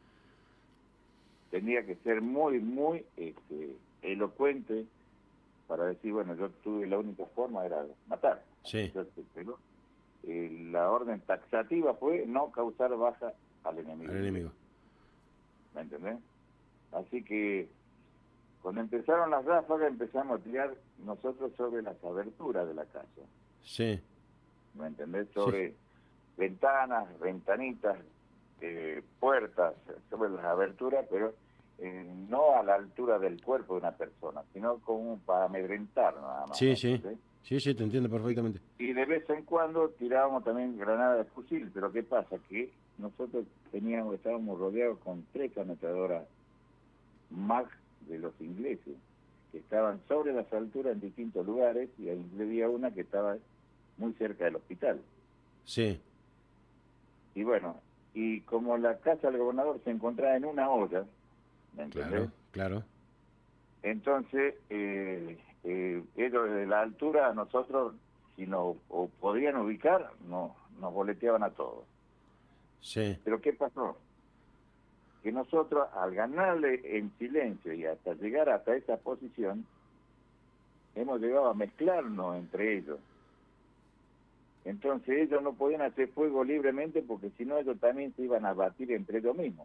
Tenía que ser muy, muy este, elocuente para decir, bueno, yo tuve la única forma era matar. Sí. Entonces, pero, eh, la orden taxativa fue no causar baja al enemigo. Al enemigo. ¿Me entendés? Así que cuando empezaron las ráfagas empezamos a tirar nosotros sobre las aberturas de la casa. Sí. ¿me entendés? Sobre sí. ventanas, ventanitas, eh, puertas, sobre las aberturas, pero eh, no a la altura del cuerpo de una persona, sino como para amedrentar nada más. Sí, sí, ¿sí? sí, sí, te entiendo perfectamente. Y de vez en cuando tirábamos también granadas de fusil, pero ¿qué pasa? Que nosotros teníamos, estábamos rodeados con tres ametralladoras Mag de los ingleses, que estaban sobre las alturas en distintos lugares, y ahí había una que estaba muy cerca del hospital. Sí. Y bueno, y como la casa del gobernador se encontraba en una olla, ¿me entendés? Claro, claro. Entonces, eh, eh, ellos de la altura, nosotros, si nos o podían ubicar, no, nos boleteaban a todos. Sí. Pero ¿qué pasó? Que nosotros, al ganarle en silencio y hasta llegar hasta esa posición, hemos llegado a mezclarnos entre ellos. Entonces ellos no podían hacer fuego libremente porque si no ellos también se iban a batir entre ellos mismos.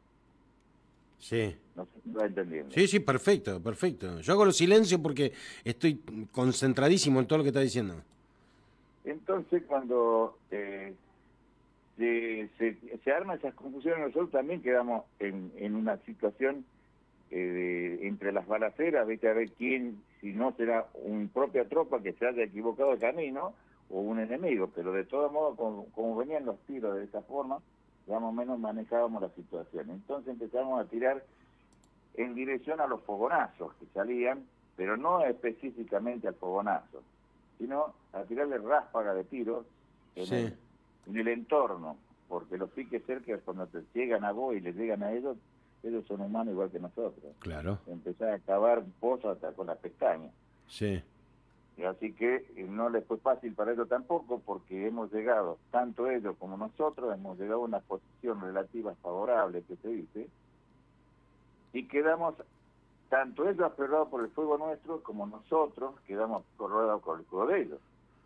Sí. No sé si me va entendiendo. Sí, sí, perfecto, perfecto. Yo hago los silencios porque estoy concentradísimo en todo lo que está diciendo. Entonces cuando eh, se, se, se arman esas confusiones, nosotros también quedamos en, en una situación eh, de, entre las balaceras, ¿viste? A ver quién, si no será una propia tropa que se haya equivocado de camino o un enemigo, pero de todos modos, como, como venían los tiros de esa forma, ya más o menos manejábamos la situación. Entonces empezamos a tirar en dirección a los fogonazos que salían, pero no específicamente al fogonazo, sino a tirarle ráfaga de tiros en, sí. el, en el entorno, porque los piques cerca, cuando te llegan a vos y les llegan a ellos, ellos son humanos igual que nosotros. Claro. Empezar a cavar pozos hasta con las pestañas. Sí. Y así que no les fue fácil para ellos tampoco, porque hemos llegado, tanto ellos como nosotros, hemos llegado a una posición relativa favorable, que se dice, y quedamos, tanto ellos aferrados por el fuego nuestro, como nosotros quedamos corrodados por el fuego de ellos.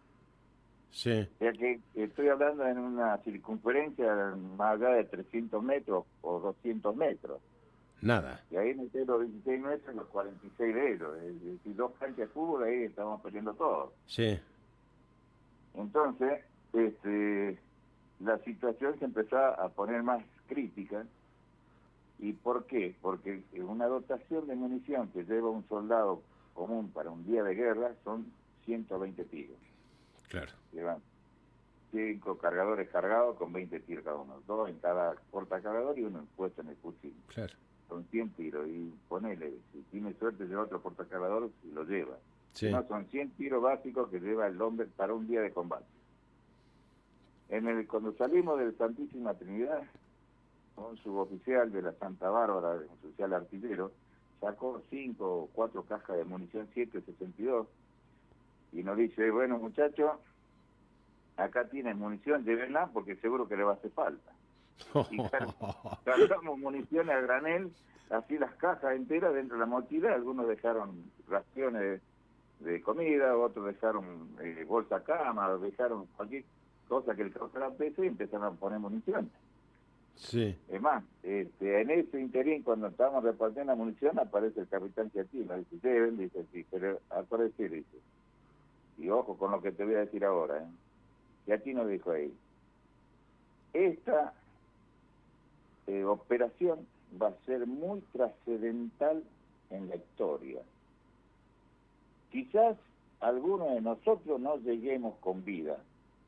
Sí. O sea que estoy hablando en una circunferencia más allá de trescientos metros o doscientos metros. Nada. Y ahí meté los dieciséis metros y los cuarenta y seis de ellos. Es decir, dos canchas de fútbol, ahí estamos peleando todos. Sí. Entonces, este, la situación se empezó a poner más crítica. ¿Y por qué? Porque una dotación de munición que lleva un soldado común para un día de guerra son ciento veinte tiros. Claro. Llevan cinco cargadores cargados con veinte tiros cada uno. Dos en cada portacargador y uno puesto en el fusil. Claro. Son cien tiros, y ponele, si tiene suerte lleva otro portacargador y lo lleva. Sí. No, son cien tiros básicos que lleva el hombre para un día de combate. En el Cuando salimos del Santísima Trinidad, un suboficial de la Santa Bárbara, un oficial artillero, sacó cinco o cuatro cajas de munición siete sesenta y dos y nos dice, bueno muchachos, acá tienen munición, llévenla porque seguro que le va a hacer falta. Y cargamos munición a granel, así las cajas enteras dentro de la mochila. Algunos dejaron raciones de, de comida, otros dejaron eh, bolsa cama, dejaron cualquier cosa que le causara peso y empezaron a poner munición. Sí. Es más, este, en ese interín, cuando estábamos repartiendo la munición, aparece el capitán Chiatino, dice, lleven, dice, sí, pero acuérdate, dice, y ojo con lo que te voy a decir ahora, ¿eh? Chiatino dijo ahí, esta Eh, operación va a ser muy trascendental en la historia. Quizás algunos de nosotros no lleguemos con vida.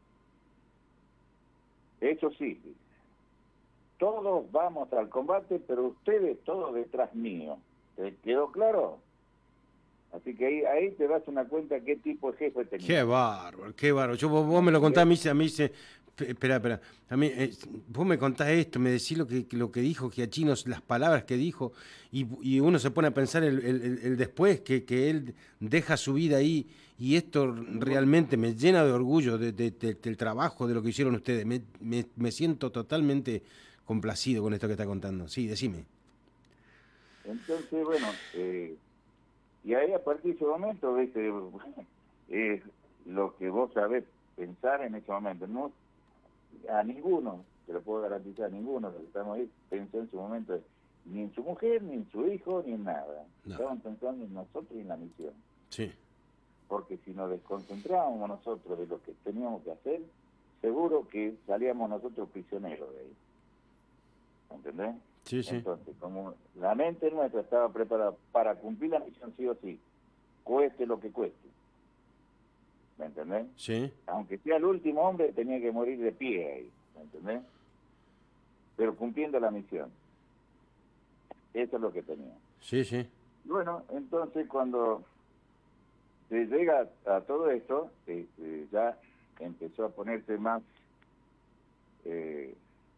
Eso sí, todos vamos al combate, pero ustedes todos detrás mío. ¿Te quedó claro? Así que ahí, ahí te das una cuenta qué tipo de jefe tenés. Qué bárbaro, qué bárbaro. Yo, vos, vos me lo contás a mí, a mí se... Espera, espera. A mí, eh, vos me contás esto, me decís lo que, lo que dijo Giachino, las palabras que dijo, y, y uno se pone a pensar el, el, el después, que, que él deja su vida ahí, y esto realmente me llena de orgullo de, de, de, del trabajo, de lo que hicieron ustedes. Me, me, me siento totalmente complacido con esto que está contando. Sí, decime. Entonces, bueno, eh, y ahí a partir de ese momento, ¿viste? Es lo que vos sabés pensar en ese momento, ¿no? A ninguno, te lo puedo garantizar, a ninguno de los que estamos ahí pensó en su momento ni en su mujer, ni en su hijo, ni en nada. No. Estaban pensando en nosotros y en la misión. Sí. Porque si nos desconcentrábamos nosotros de lo que teníamos que hacer, seguro que salíamos nosotros prisioneros de ahí. ¿Entendés? Sí, sí. Entonces, como la mente nuestra estaba preparada para cumplir la misión sí o sí, cueste lo que cueste. ¿Me entendés? Sí. Aunque sea el último hombre, tenía que morir de pie ahí. ¿Me entendés? Pero cumpliendo la misión. Eso es lo que tenía. Sí, sí. Bueno, entonces cuando se llega a, a todo esto, este, ya empezó a ponerse más eh,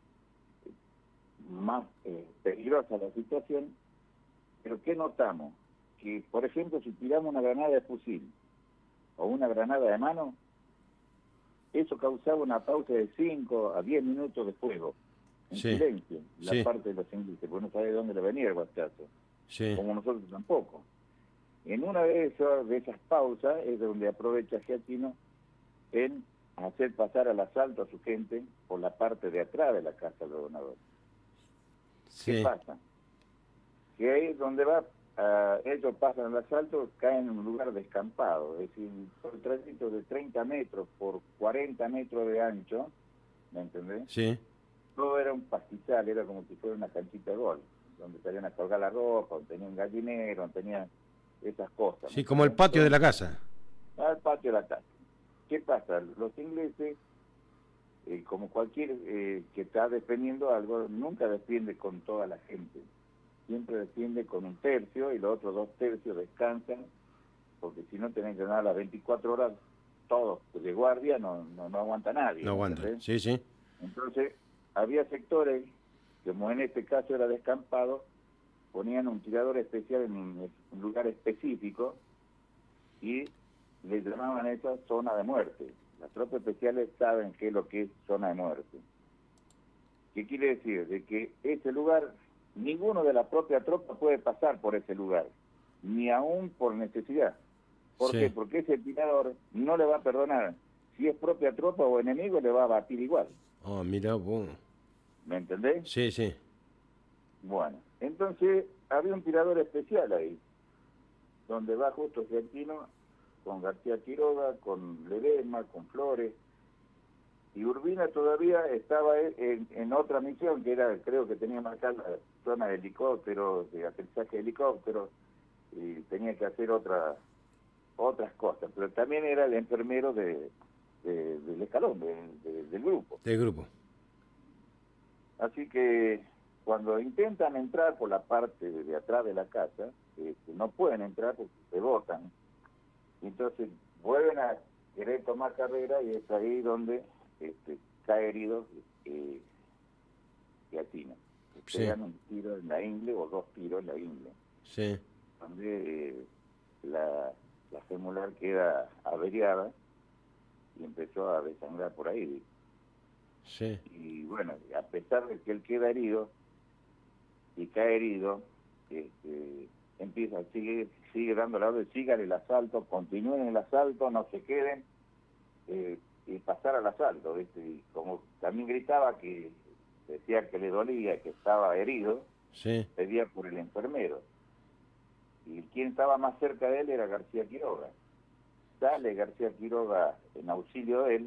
más eh, peligrosa la situación, pero ¿qué notamos? Que, por ejemplo, si tiramos una granada de fusil o una granada de mano, eso causaba una pausa de cinco a diez minutos de fuego, en Sí. silencio, la Sí. parte de los ingleses, porque no sabe de dónde le venía el guachazo, Sí. como nosotros tampoco. En una de esas, de esas pausas es donde aprovecha Giacchino en hacer pasar al asalto a su gente por la parte de atrás de la casa del gobernador. ¿Qué Sí. pasa? Que ahí es donde va, uh, ellos pasan el asalto, caen en un lugar descampado, es decir, por trayecto de treinta metros por cuarenta metros de ancho, ¿me entendés? Sí. Todo era un pastizal, era como si fuera una canchita de golf, donde salían a colgar la ropa, donde tenían gallinero, donde tenían esas cosas. Sí, como el patio de la casa. Al patio de la casa. ¿Qué pasa? Los ingleses, eh, como cualquier eh, que está defendiendo algo, nunca defiende con toda la gente. Siempre defiende con un tercio y los otros dos tercios descansan, porque si no tenés que ganar las veinticuatro horas, todos de guardia, no, no, no aguanta nadie. No aguanta. ¿entendés? Sí, sí. Entonces, había sectores, como en este caso era descampado, ponían un tirador especial en un, un lugar específico y le llamaban a esa zona de muerte. Las tropas especiales saben qué es lo que es zona de muerte. ¿Qué quiere decir? De que ese lugar, ninguno de la propia tropa puede pasar por ese lugar, ni aún por necesidad. ¿Por Sí. qué? Porque ese tirador no le va a perdonar. Si es propia tropa o enemigo, le va a batir igual. Oh, mira vos. ¿Me entendés? Sí, sí. Bueno, entonces había un tirador especial ahí, donde va justo Giacchino con García Quiroga, con Ledesma, con Flores, y Urbina todavía estaba en, en otra misión, que era, creo que tenía marcada la zona de helicópteros, de aterrizaje de helicópteros, y tenía que hacer otra, otras cosas, pero también era el enfermero de, de- del escalón, de- de- del grupo. Del grupo. Así que cuando intentan entrar por la parte de, de atrás de la casa, eh, no pueden entrar porque se botan. Entonces vuelven a querer tomar carrera y es ahí donde este, cae herido eh, Giacchino. Sí. Pegan un tiro en la ingle o dos tiros en la ingle, Sí. donde eh, la, la femoral queda averiada y empezó a desangrar por ahí. Sí. Y bueno, a pesar de que él queda herido y cae herido, este, empieza, sigue, sigue dando la orden, sigan el asalto, continúen el asalto, no se queden, eh, y pasar al asalto, ¿viste? Y como también gritaba que decía que le dolía, que estaba herido, Sí. pedía por el enfermero. Y quien estaba más cerca de él era García Quiroga. Sale García Quiroga en auxilio de él,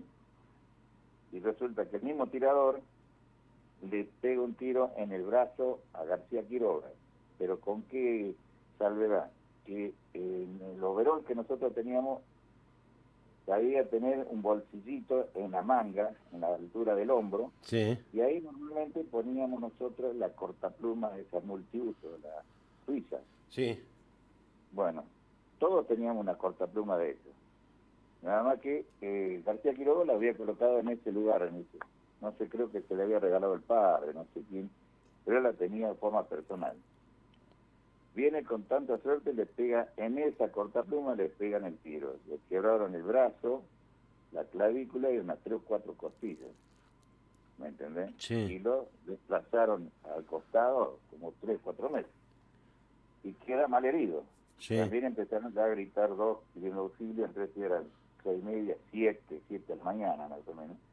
y resulta que el mismo tirador le pega un tiro en el brazo a García Quiroga. Pero ¿con qué salvedad? Que en el overol que nosotros teníamos, sabía tener un bolsillito en la manga, en la altura del hombro, Sí. y ahí normalmente poníamos nosotros la cortapluma de esa multiuso, la suiza. Sí. Bueno, todos teníamos una cortapluma de eso. Nada más que eh, García Quiroga la había colocado en ese lugar, en ese, no sé, creo que se le había regalado el padre, no sé quién, pero él la tenía de forma personal. Viene con tanta suerte, le pega en esa cortapluma, le pegan el tiro. Le quebraron el brazo, la clavícula y unas tres o cuatro costillas. ¿Me entendés? Sí. Y lo desplazaron al costado como tres, cuatro metros. Y queda mal herido. Sí. También empezaron ya a gritar dos pidiendo auxilio, entre si eran seis y media, siete, siete de la mañana más o menos.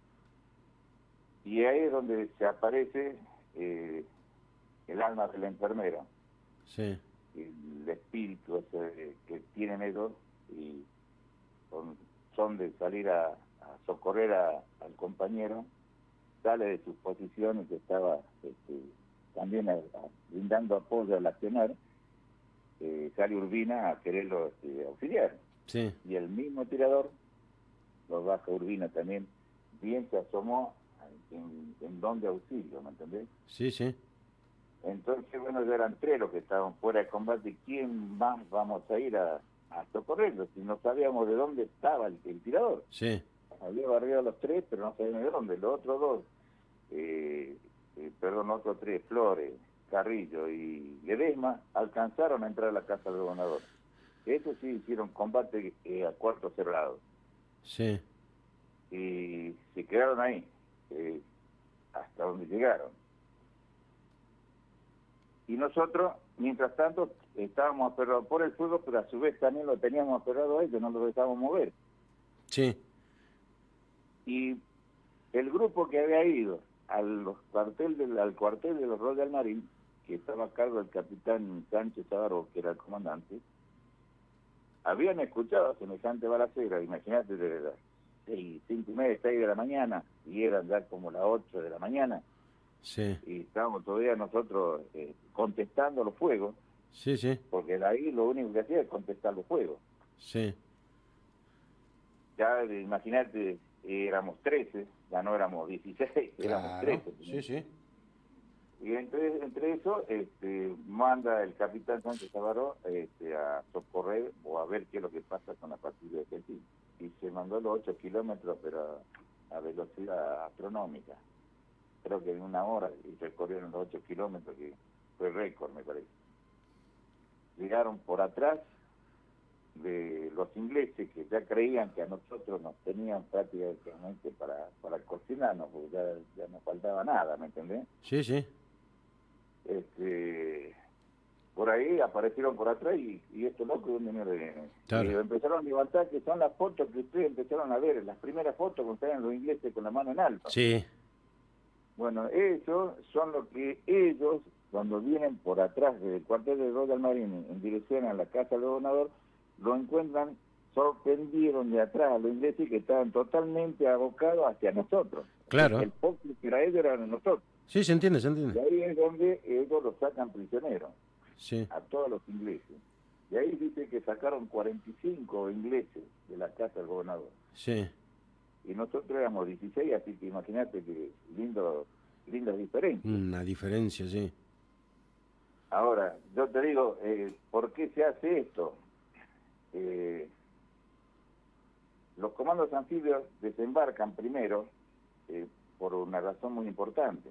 Y ahí es donde se aparece eh, el alma de la enfermera, Sí. el espíritu ese que tienen ellos, y son, son de salir a, a socorrer a, al compañero, sale de sus posiciones que estaba este, también a, a, brindando apoyo al accionar, eh, sale Urbina a quererlo este, auxiliar. Sí. Y el mismo tirador, lo baja Urbina también, bien se asomó en, en don de auxilio, ¿me entendés? Sí, sí. Entonces, bueno, ya eran tres los que estaban fuera de combate. ¿Quién más vamos a ir a, a socorrerlos? Si no sabíamos de dónde estaba el, el tirador. Sí. Había barrido a los tres, pero no sabíamos de dónde. Los otros dos, eh, eh, perdón, los otros tres, Flores, Carrillo y Ledesma, alcanzaron a entrar a la casa del gobernador. Estos sí hicieron combate eh, a cuarto cerrado. Sí. Y se quedaron ahí, eh, hasta donde llegaron. Y nosotros, mientras tanto, estábamos aferrados por el fuego, pero a su vez también lo teníamos aferrado a ellos, no lo dejábamos mover. Sí. Y el grupo que había ido al cuartel, del, al cuartel de los Royal Marines, que estaba a cargo del capitán Sánchez Zavaro, que era el comandante, habían escuchado semejante balacera, imagínate, de las seis, cinco y media, seis de la mañana, y eran ya como las ocho de la mañana. Sí. Y estábamos todavía nosotros eh, contestando los fuegos. Sí, sí. Porque de ahí lo único que hacía es contestar los fuegos. Sí. Ya, imagínate, éramos trece, ya no éramos dieciséis, éramos Claro. trece. Sí, sí. Y entre, entre eso, este, manda el capitán Sánchez Zavaro este, a socorrer o a ver qué es lo que pasa con la patrulla de Argentina. Y se mandó los ocho kilómetros, pero a velocidad astronómica. Creo que en una hora, y recorrieron los ocho kilómetros, que fue récord, me parece. Llegaron por atrás de los ingleses, que ya creían que a nosotros nos tenían prácticamente para, para cocinarnos, porque ya, ya no faltaba nada, ¿me entendés? Sí, sí. Este, por ahí aparecieron por atrás y, y estos locos, ¿dónde me vienen? Claro. Y empezaron a levantar, que son las fotos que ustedes empezaron a ver, las primeras fotos cuando estaban los ingleses con la mano en alto. Sí. Bueno, esos son los que ellos, cuando vienen por atrás del cuartel de Royal Marine en dirección a la casa del gobernador, lo encuentran, sorprendieron de atrás a los ingleses que estaban totalmente abocados hacia nosotros. Claro. El foco que era ellos eran nosotros. Sí, se entiende, se Y entiende. ahí es donde ellos los sacan prisioneros, Sí. a todos los ingleses. Y ahí dice que sacaron cuarenta y cinco ingleses de la casa del gobernador. Sí. Y nosotros éramos dieciséis, así que imagínate que lindo, lindas diferencias. Una diferencia, sí. Ahora, yo te digo, eh, ¿por qué se hace esto? Eh, los comandos anfibios desembarcan primero eh, por una razón muy importante.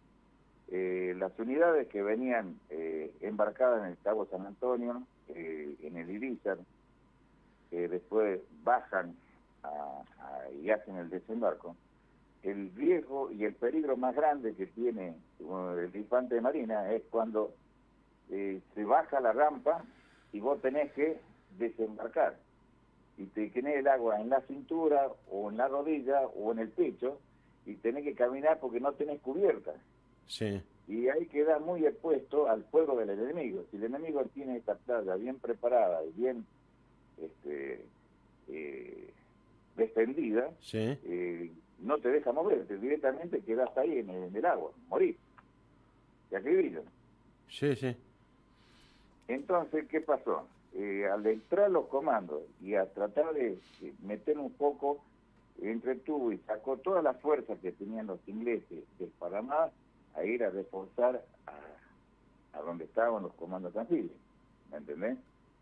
Eh, las unidades que venían eh, embarcadas en el Cabo San Antonio, eh, en el Irizar, eh, después bajan a, a, y hacen el desembarco. El riesgo y el peligro más grande que tiene bueno, el infante de marina es cuando eh, se baja la rampa y vos tenés que desembarcar. Y te tenés el agua en la cintura o en la rodilla o en el pecho y tenés que caminar porque no tenés cubierta. Sí. Y ahí queda muy expuesto al fuego del enemigo. Si el enemigo tiene esta playa bien preparada y bien este, eh, defendida, Sí. eh, no te deja moverte, directamente quedas ahí en el, en el agua, morís. ¿Y acribillo? Sí, sí. Entonces, ¿qué pasó? Eh, al entrar los comandos y a tratar de, de meter un poco, entretuvo y sacó todas las fuerzas que tenían los ingleses del Panamá a ir a reforzar a, a donde estaban los comandos anfibios, ¿me entendés?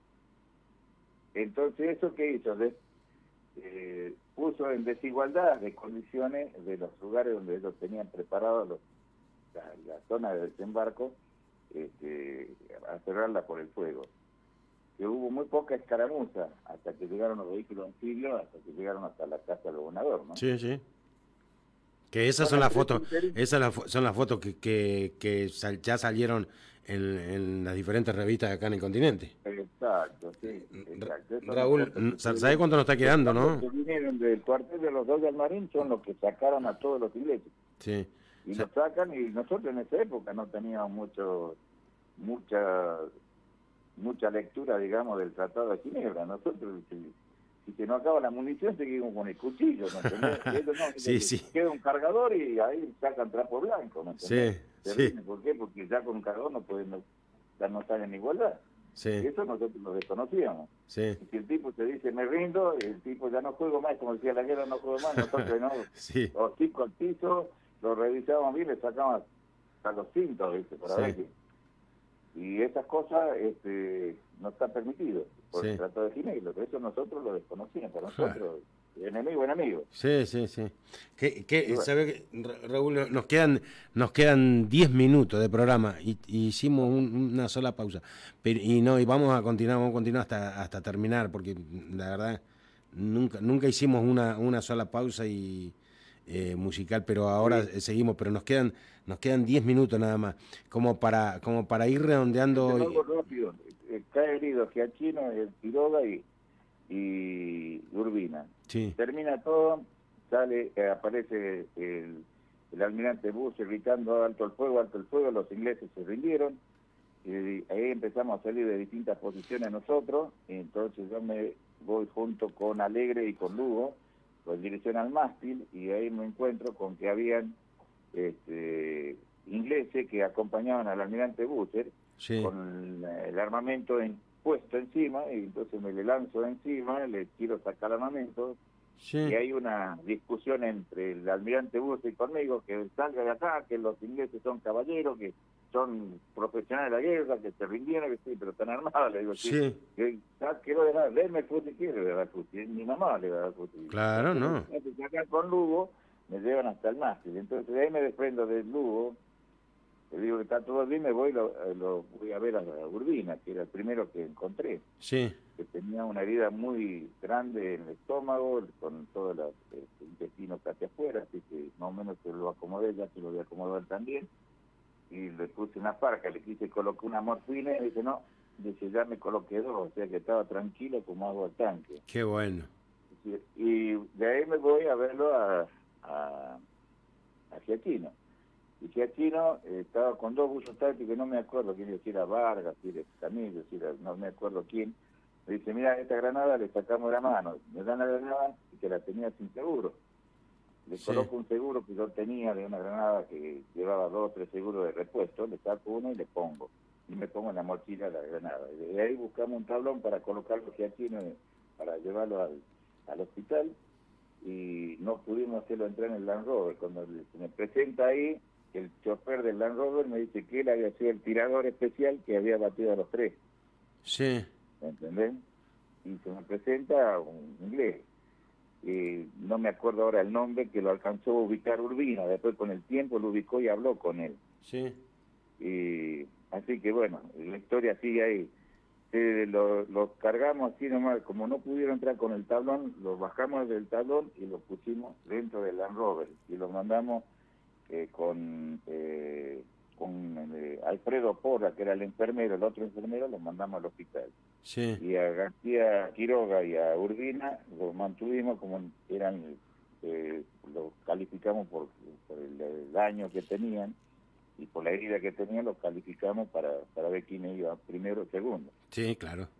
Entonces, ¿eso qué hizo? De, eh, puso en desigualdad de condiciones de los lugares donde ellos tenían preparados los, la, la zona de desembarco, este, a cerrarla por el fuego. Que hubo muy poca escaramuza hasta que llegaron los vehículos anfibios, hasta que llegaron hasta la casa del gobernador, ¿no? Sí, sí. Que esas son las fotos, esas la- son las fotos que, que, que sal- ya salieron en, en las diferentes revistas acá en el continente. Exacto, sí, exacto. Eso Raúl, no- ¿sabes cuánto nos está quedando, no? Los que vinieron del cuartel de los Royal Marines son los que sacaron a todos los ingleses. Sí. Y O sea, nos sacan, y nosotros en esa época no teníamos mucho, mucha mucha lectura, digamos, del Tratado de Ginebra. Nosotros, si, si se nos acaba la munición, seguimos con el cuchillo, ¿me entendés? Y eso no, sí, sí. Queda un cargador y ahí sacan trapo blanco, ¿me entendés? Sí, sí. ¿Por qué? Porque ya con un cargador no pueden, no, ya no están en igualdad. Sí. Y eso nosotros lo desconocíamos. Sí. Y si el tipo te dice, me rindo, el tipo ya no juego más, como decía la guerra, no juego más, nosotros no, sí. los chicos al piso, lo revisábamos bien, le sacamos hasta los cintos, ¿viste? Para sí. ver que... Y esas cosas este, no están permitidas por sí. el Tratado de Ginebra, pero eso nosotros lo desconocíamos, para nosotros, claro. enemigo, enemigo. Sí, sí, sí. ¿Qué, qué, bueno. ¿Sabe qué, Raúl? Nos quedan nos quedan diez minutos de programa y, y hicimos un, una sola pausa. Pero, y no, y vamos a continuar, vamos a continuar hasta, hasta terminar, porque la verdad nunca nunca hicimos una, una sola pausa y eh, musical, pero ahora sí. seguimos, pero nos quedan nos quedan diez minutos nada más, como para como para ir redondeando. Algo rápido, cae herido Giachino, el Quiroga y, y Urbina. Sí. Termina todo, sale, eh, aparece el, el almirante Bush gritando alto el fuego, alto el fuego, los ingleses se rindieron, y ahí empezamos a salir de distintas posiciones nosotros, y entonces yo me voy junto con Alegre y con Lugo, con dirección al mástil, y ahí me encuentro con que habían este, ingleses que acompañaban al almirante Butcher, sí. con el armamento en, puesto encima, y entonces me le lanzo encima, le quiero sacar armamento, sí. y hay una discusión entre el almirante Butcher y conmigo, que salga de acá, que los ingleses son caballeros, que son profesionales de la guerra, que se rindieron, que sí, pero están armados, le digo, sí. sí. Que, quiero dejar, denme el fusil, quiero dejar el fusil, mi mamá le da el fusil. Claro, entonces, no. Entonces acá con Lugo, me llevan hasta el mástil, entonces de ahí me desprendo del Lugo, le digo que está todo bien, me voy, lo, lo voy a ver a la Urbina, que era el primero que encontré, sí. que tenía una herida muy grande en el estómago, con todo el intestino casi afuera, así que más o menos se lo acomodé, ya se lo voy a acomodar también, y le puse una parca, le quise colocar una morfina, y dice, no, dice, ya me coloqué dos, o sea que estaba tranquilo como agua al tanque. Qué bueno. Y de ahí me voy a verlo a, a, a Giachino. Y Giachino eh, estaba con dos buzos tácticos, no me acuerdo quién, si era Vargas, si era Camilo, si era, no me acuerdo quién. Me dice, mira, esta granada le sacamos la mano, me dan la granada y que la tenía sin seguro. Le sí. coloco un seguro que yo tenía de una granada que llevaba dos o tres seguros de repuesto, le saco uno y le pongo. Y me pongo en la mochila la granada. Y de ahí buscamos un tablón para colocarlo Giachino, para llevarlo al, al hospital. Y no pudimos hacerlo entrar en el Land Rover. Cuando se me presenta ahí, el chofer del Land Rover me dice que él había sido el tirador especial que había batido a los tres. Sí. ¿Me entendés? Y se me presenta un inglés. Y no me acuerdo ahora el nombre, que lo alcanzó a ubicar Urbina. Después con el tiempo lo ubicó y habló con él. Sí. Y así que bueno, la historia sigue ahí. Eh, lo, lo cargamos así nomás, como no pudieron entrar con el tablón, lo bajamos del tablón y lo pusimos dentro del Land Rover. Y lo mandamos eh, con... Eh, con eh, Alfredo Porra, que era el enfermero, el otro enfermero, lo mandamos al hospital. Sí. Y a García Quiroga y a Urbina los mantuvimos como eran, eh, los calificamos por, por el, el daño que tenían y por la herida que tenían, los calificamos para, para ver quién iba primero o segundo. Sí, claro.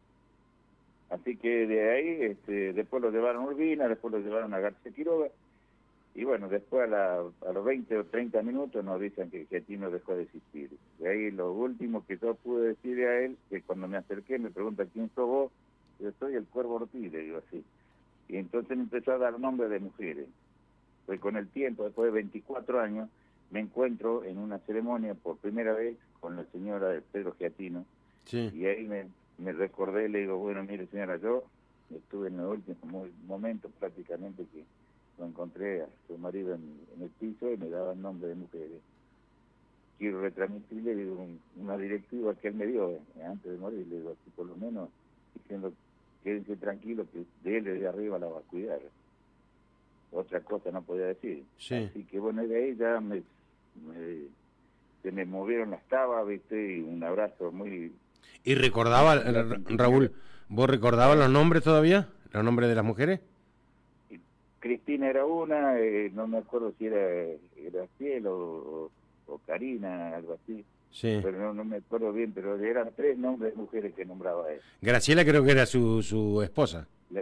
Así que de ahí, este, después lo llevaron a Urbina, después lo llevaron a García Quiroga. Y bueno, después a, la, a los veinte o treinta minutos nos dicen que Giachino dejó de existir. De ahí lo último que yo pude decirle a él, que cuando me acerqué me pregunta quién sos vos, yo soy el Cuervo Ortiz, le digo así. Y entonces me empezó a dar nombre de mujeres. Pues con el tiempo, después de veinticuatro años, me encuentro en una ceremonia por primera vez con la señora Pedro Giachino. Sí. Y ahí me, me recordé, le digo, bueno, mire señora, yo estuve en el último momento prácticamente que lo encontré a su marido en, en el piso y me daba el nombre de mujeres. Quiero retransmitirle digo, un, una directiva que él me dio eh, antes de morir, le digo, así por lo menos diciendo, quédense tranquilos que de él desde arriba la va a cuidar. Otra cosa no podía decir. Sí. Así que bueno, de ahí ya me, me, se me movieron las tabas, viste, y un abrazo muy... ¿Y recordaba, Raúl, vos recordabas los nombres todavía? ¿Los nombres de las mujeres? Cristina era una, eh, no me acuerdo si era Graciela o, o, o Karina, algo así. Sí. Pero no, no me acuerdo bien, pero eran tres nombres de mujeres que nombraba él. Graciela creo que era su, su esposa. La,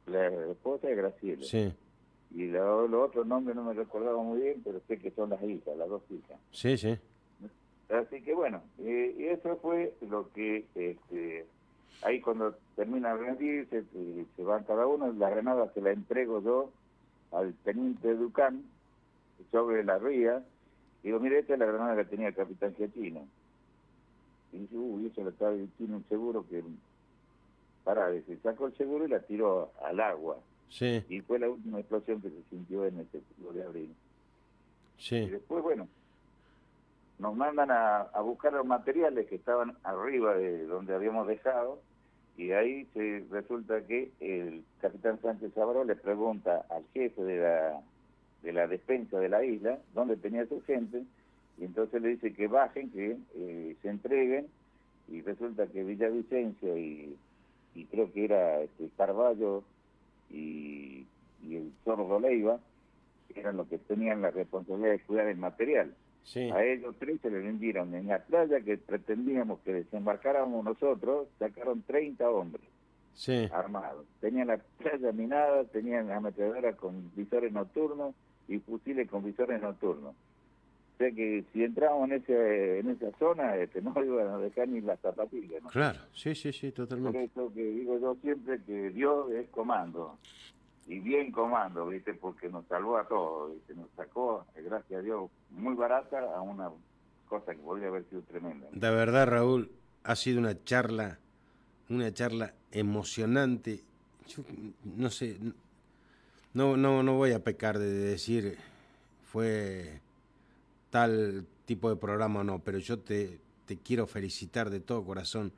la esposa de Graciela. Sí. Y los lo otros nombres no me recordaba muy bien, pero sé que son las hijas, las dos hijas. Sí, sí. Así que bueno, eh, y eso fue lo que, este, ahí cuando termina de rendirse, se, se van cada uno, la granada se la entrego yo al teniente Ducán, sobre la ría, y digo, mire, esta es la granada que tenía el capitán Giachino. Y dice, uy, eso lo está, tiene un seguro que... Pará, se sacó el seguro y la tiró al agua. Sí. Y fue la última explosión que se sintió en ese cinco de abril. Sí. Y después, bueno, nos mandan a, a buscar los materiales que estaban arriba de donde habíamos dejado, y ahí se resulta que el capitán Sánchez Sabró le pregunta al jefe de la, de la despensa de la isla dónde tenía su gente, y entonces le dice que bajen, que eh, se entreguen, y resulta que Villavicencio y, y creo que era este, Carballo y, y el Sordo Leiva eran los que tenían la responsabilidad de cuidar el material. Sí. A ellos tres se les vendieron en la playa que pretendíamos que desembarcáramos nosotros, sacaron treinta hombres sí. armados. Tenían la playa minada, tenían ametralladoras con visores nocturnos y fusiles con visores nocturnos. O sea que si entrábamos en ese en esa zona, este, no iban a dejar ni las zapatillas, ¿no? Claro, sí, sí, sí, totalmente. Por eso que digo yo siempre que Dios es comando. Y bien comando, ¿viste? Porque nos salvó a todos, ¿viste? Nos sacó, gracias a Dios, muy barata a una cosa que podría haber sido tremenda. De verdad, Raúl, ha sido una charla, una charla emocionante. Yo, no sé, no, no, no voy a pecar de decir fue tal tipo de programa o no, pero yo te, te quiero felicitar de todo corazón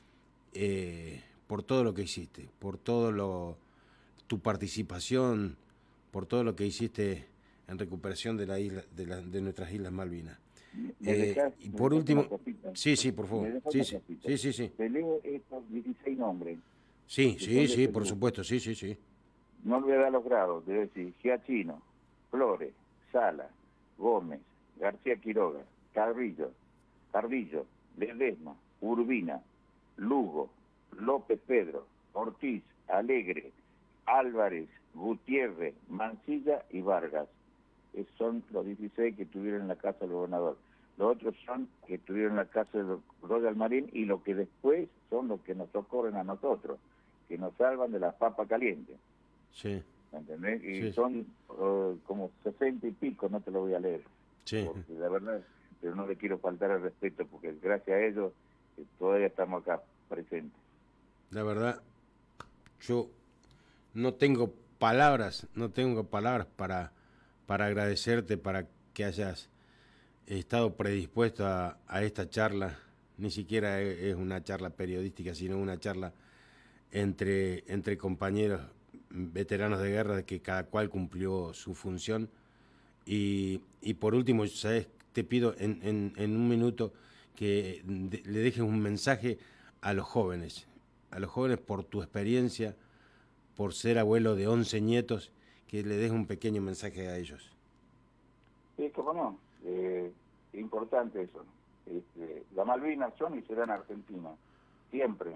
eh, por todo lo que hiciste, por todo lo... tu participación, por todo lo que hiciste en recuperación de la isla, de, la, de nuestras Islas Malvinas. Eh, dejás, y por último, sí, sí, por favor, sí, sí, sí, sí, sí. Te leo estos dieciséis nombres. Sí, sí, sí, por supuesto, sí, sí, sí. No le voy a dar los grados, debe decir Giachino, Flores, Sala, Gómez, García Quiroga, Carrillo, Carrillo, Ledesma, Urbina, Lugo, López Pedro, Ortiz, Alegre, Álvarez, Gutiérrez, Mancilla y Vargas. Esos son los dieciséis que estuvieron en la casa del gobernador. Los otros son que estuvieron en la casa del Royal Marine y los que después son los que nos socorren a nosotros, que nos salvan de la papa caliente. Sí. ¿Entendés? Y sí. son uh, como sesenta y pico, no te lo voy a leer. Sí. Porque la verdad, pero no le quiero faltar el respeto, porque gracias a ellos eh, todavía estamos acá presentes. La verdad, yo no tengo palabras, no tengo palabras para, para agradecerte, para que hayas estado predispuesto a, a esta charla. Ni siquiera es, es una charla periodística, sino una charla entre, entre compañeros veteranos de guerra, de que cada cual cumplió su función. Y, y por último, ¿sabes? Te pido en, en, en un minuto que de, le dejes un mensaje a los jóvenes, a los jóvenes por tu experiencia, por ser abuelo de once nietos, que le des un pequeño mensaje a ellos. Sí, cómo no. Eh, importante eso. Este, las Malvinas son y serán Argentina, siempre.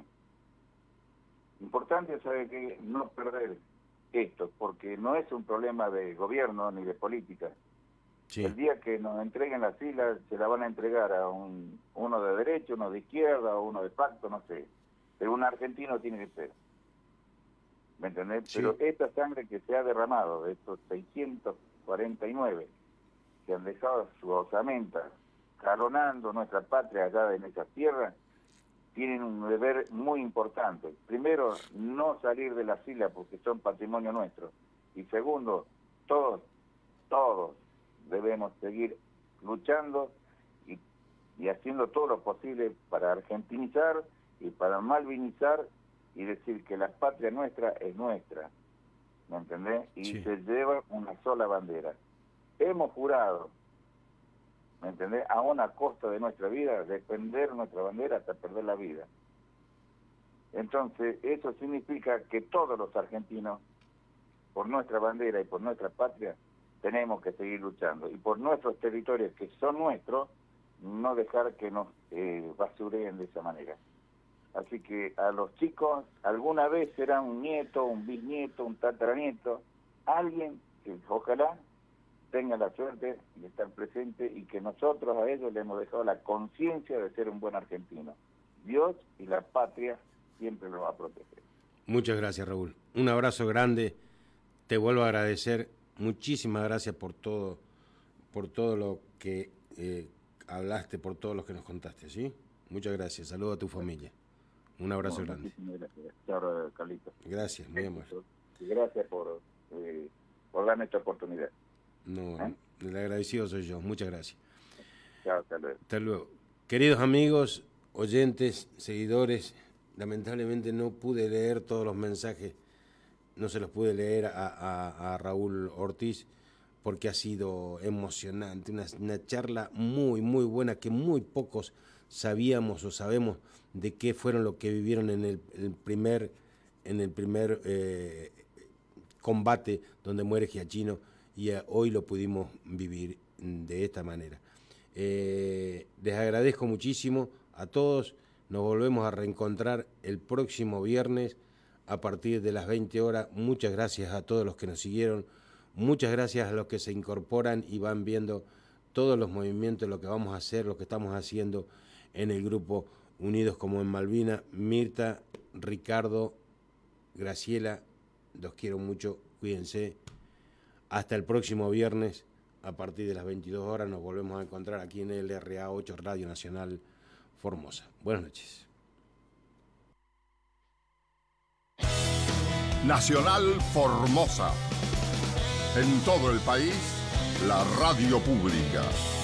Importante saber que no perder esto, porque no es un problema de gobierno ni de política. Sí. El día que nos entreguen las islas, se la van a entregar a un, uno de derecha, uno de izquierda, o uno de pacto, no sé. Pero un argentino tiene que ser. ¿Me entendés? Sí. Pero esta sangre que se ha derramado, de estos seiscientos cuarenta y nueve, que han dejado su osamenta, calonando nuestra patria allá en esas tierras, tienen un deber muy importante. Primero, no salir de las islas porque son patrimonio nuestro. Y segundo, todos, todos debemos seguir luchando y, y haciendo todo lo posible para argentinizar y para malvinizar y decir que la patria nuestra es nuestra, ¿me entendés? Y sí. Se lleva una sola bandera. Hemos jurado, ¿me entendés? A una costa de nuestra vida, defender nuestra bandera hasta perder la vida. Entonces, eso significa que todos los argentinos, por nuestra bandera y por nuestra patria, tenemos que seguir luchando. Y por nuestros territorios que son nuestros, no dejar que nos eh, basureen de esa manera. Así que a los chicos, alguna vez será un nieto, un bisnieto, un tataranieto, alguien que ojalá tenga la suerte de estar presente y que nosotros a ellos le hemos dejado la conciencia de ser un buen argentino. Dios y la patria siempre los va a proteger. Muchas gracias, Raúl. Un abrazo grande. Te vuelvo a agradecer. Muchísimas gracias por todo, por todo lo que eh, hablaste, por todo lo que nos contaste, ¿sí? Muchas gracias. Saludos a tu familia. Un abrazo Bueno, grande. muchísimas gracias. Chao, Carlitos. Gracias, muy amable. Y gracias por, eh, por darme esta oportunidad. No, ¿Eh? El agradecido soy yo. Muchas gracias. Chao, hasta luego. Hasta luego. Queridos amigos, oyentes, seguidores, lamentablemente no pude leer todos los mensajes, no se los pude leer a, a, a Raúl Ortiz porque ha sido emocionante, una, una charla muy, muy buena que muy pocos sabíamos o sabemos de qué fueron lo que vivieron en el, el primer, en el primer eh, combate donde muere Giachino y eh, hoy lo pudimos vivir de esta manera. Eh, les agradezco muchísimo a todos, nos volvemos a reencontrar el próximo viernes a partir de las veinte horas. Muchas gracias a todos los que nos siguieron, muchas gracias a los que se incorporan y van viendo todos los movimientos, lo que vamos a hacer, lo que estamos haciendo en el grupo Unidos como en Malvinas. Mirta, Ricardo, Graciela, los quiero mucho, cuídense. Hasta el próximo viernes, a partir de las veintidós horas, nos volvemos a encontrar aquí en el R A ocho Radio Nacional Formosa. Buenas noches. Nacional Formosa. En todo el país, la radio pública.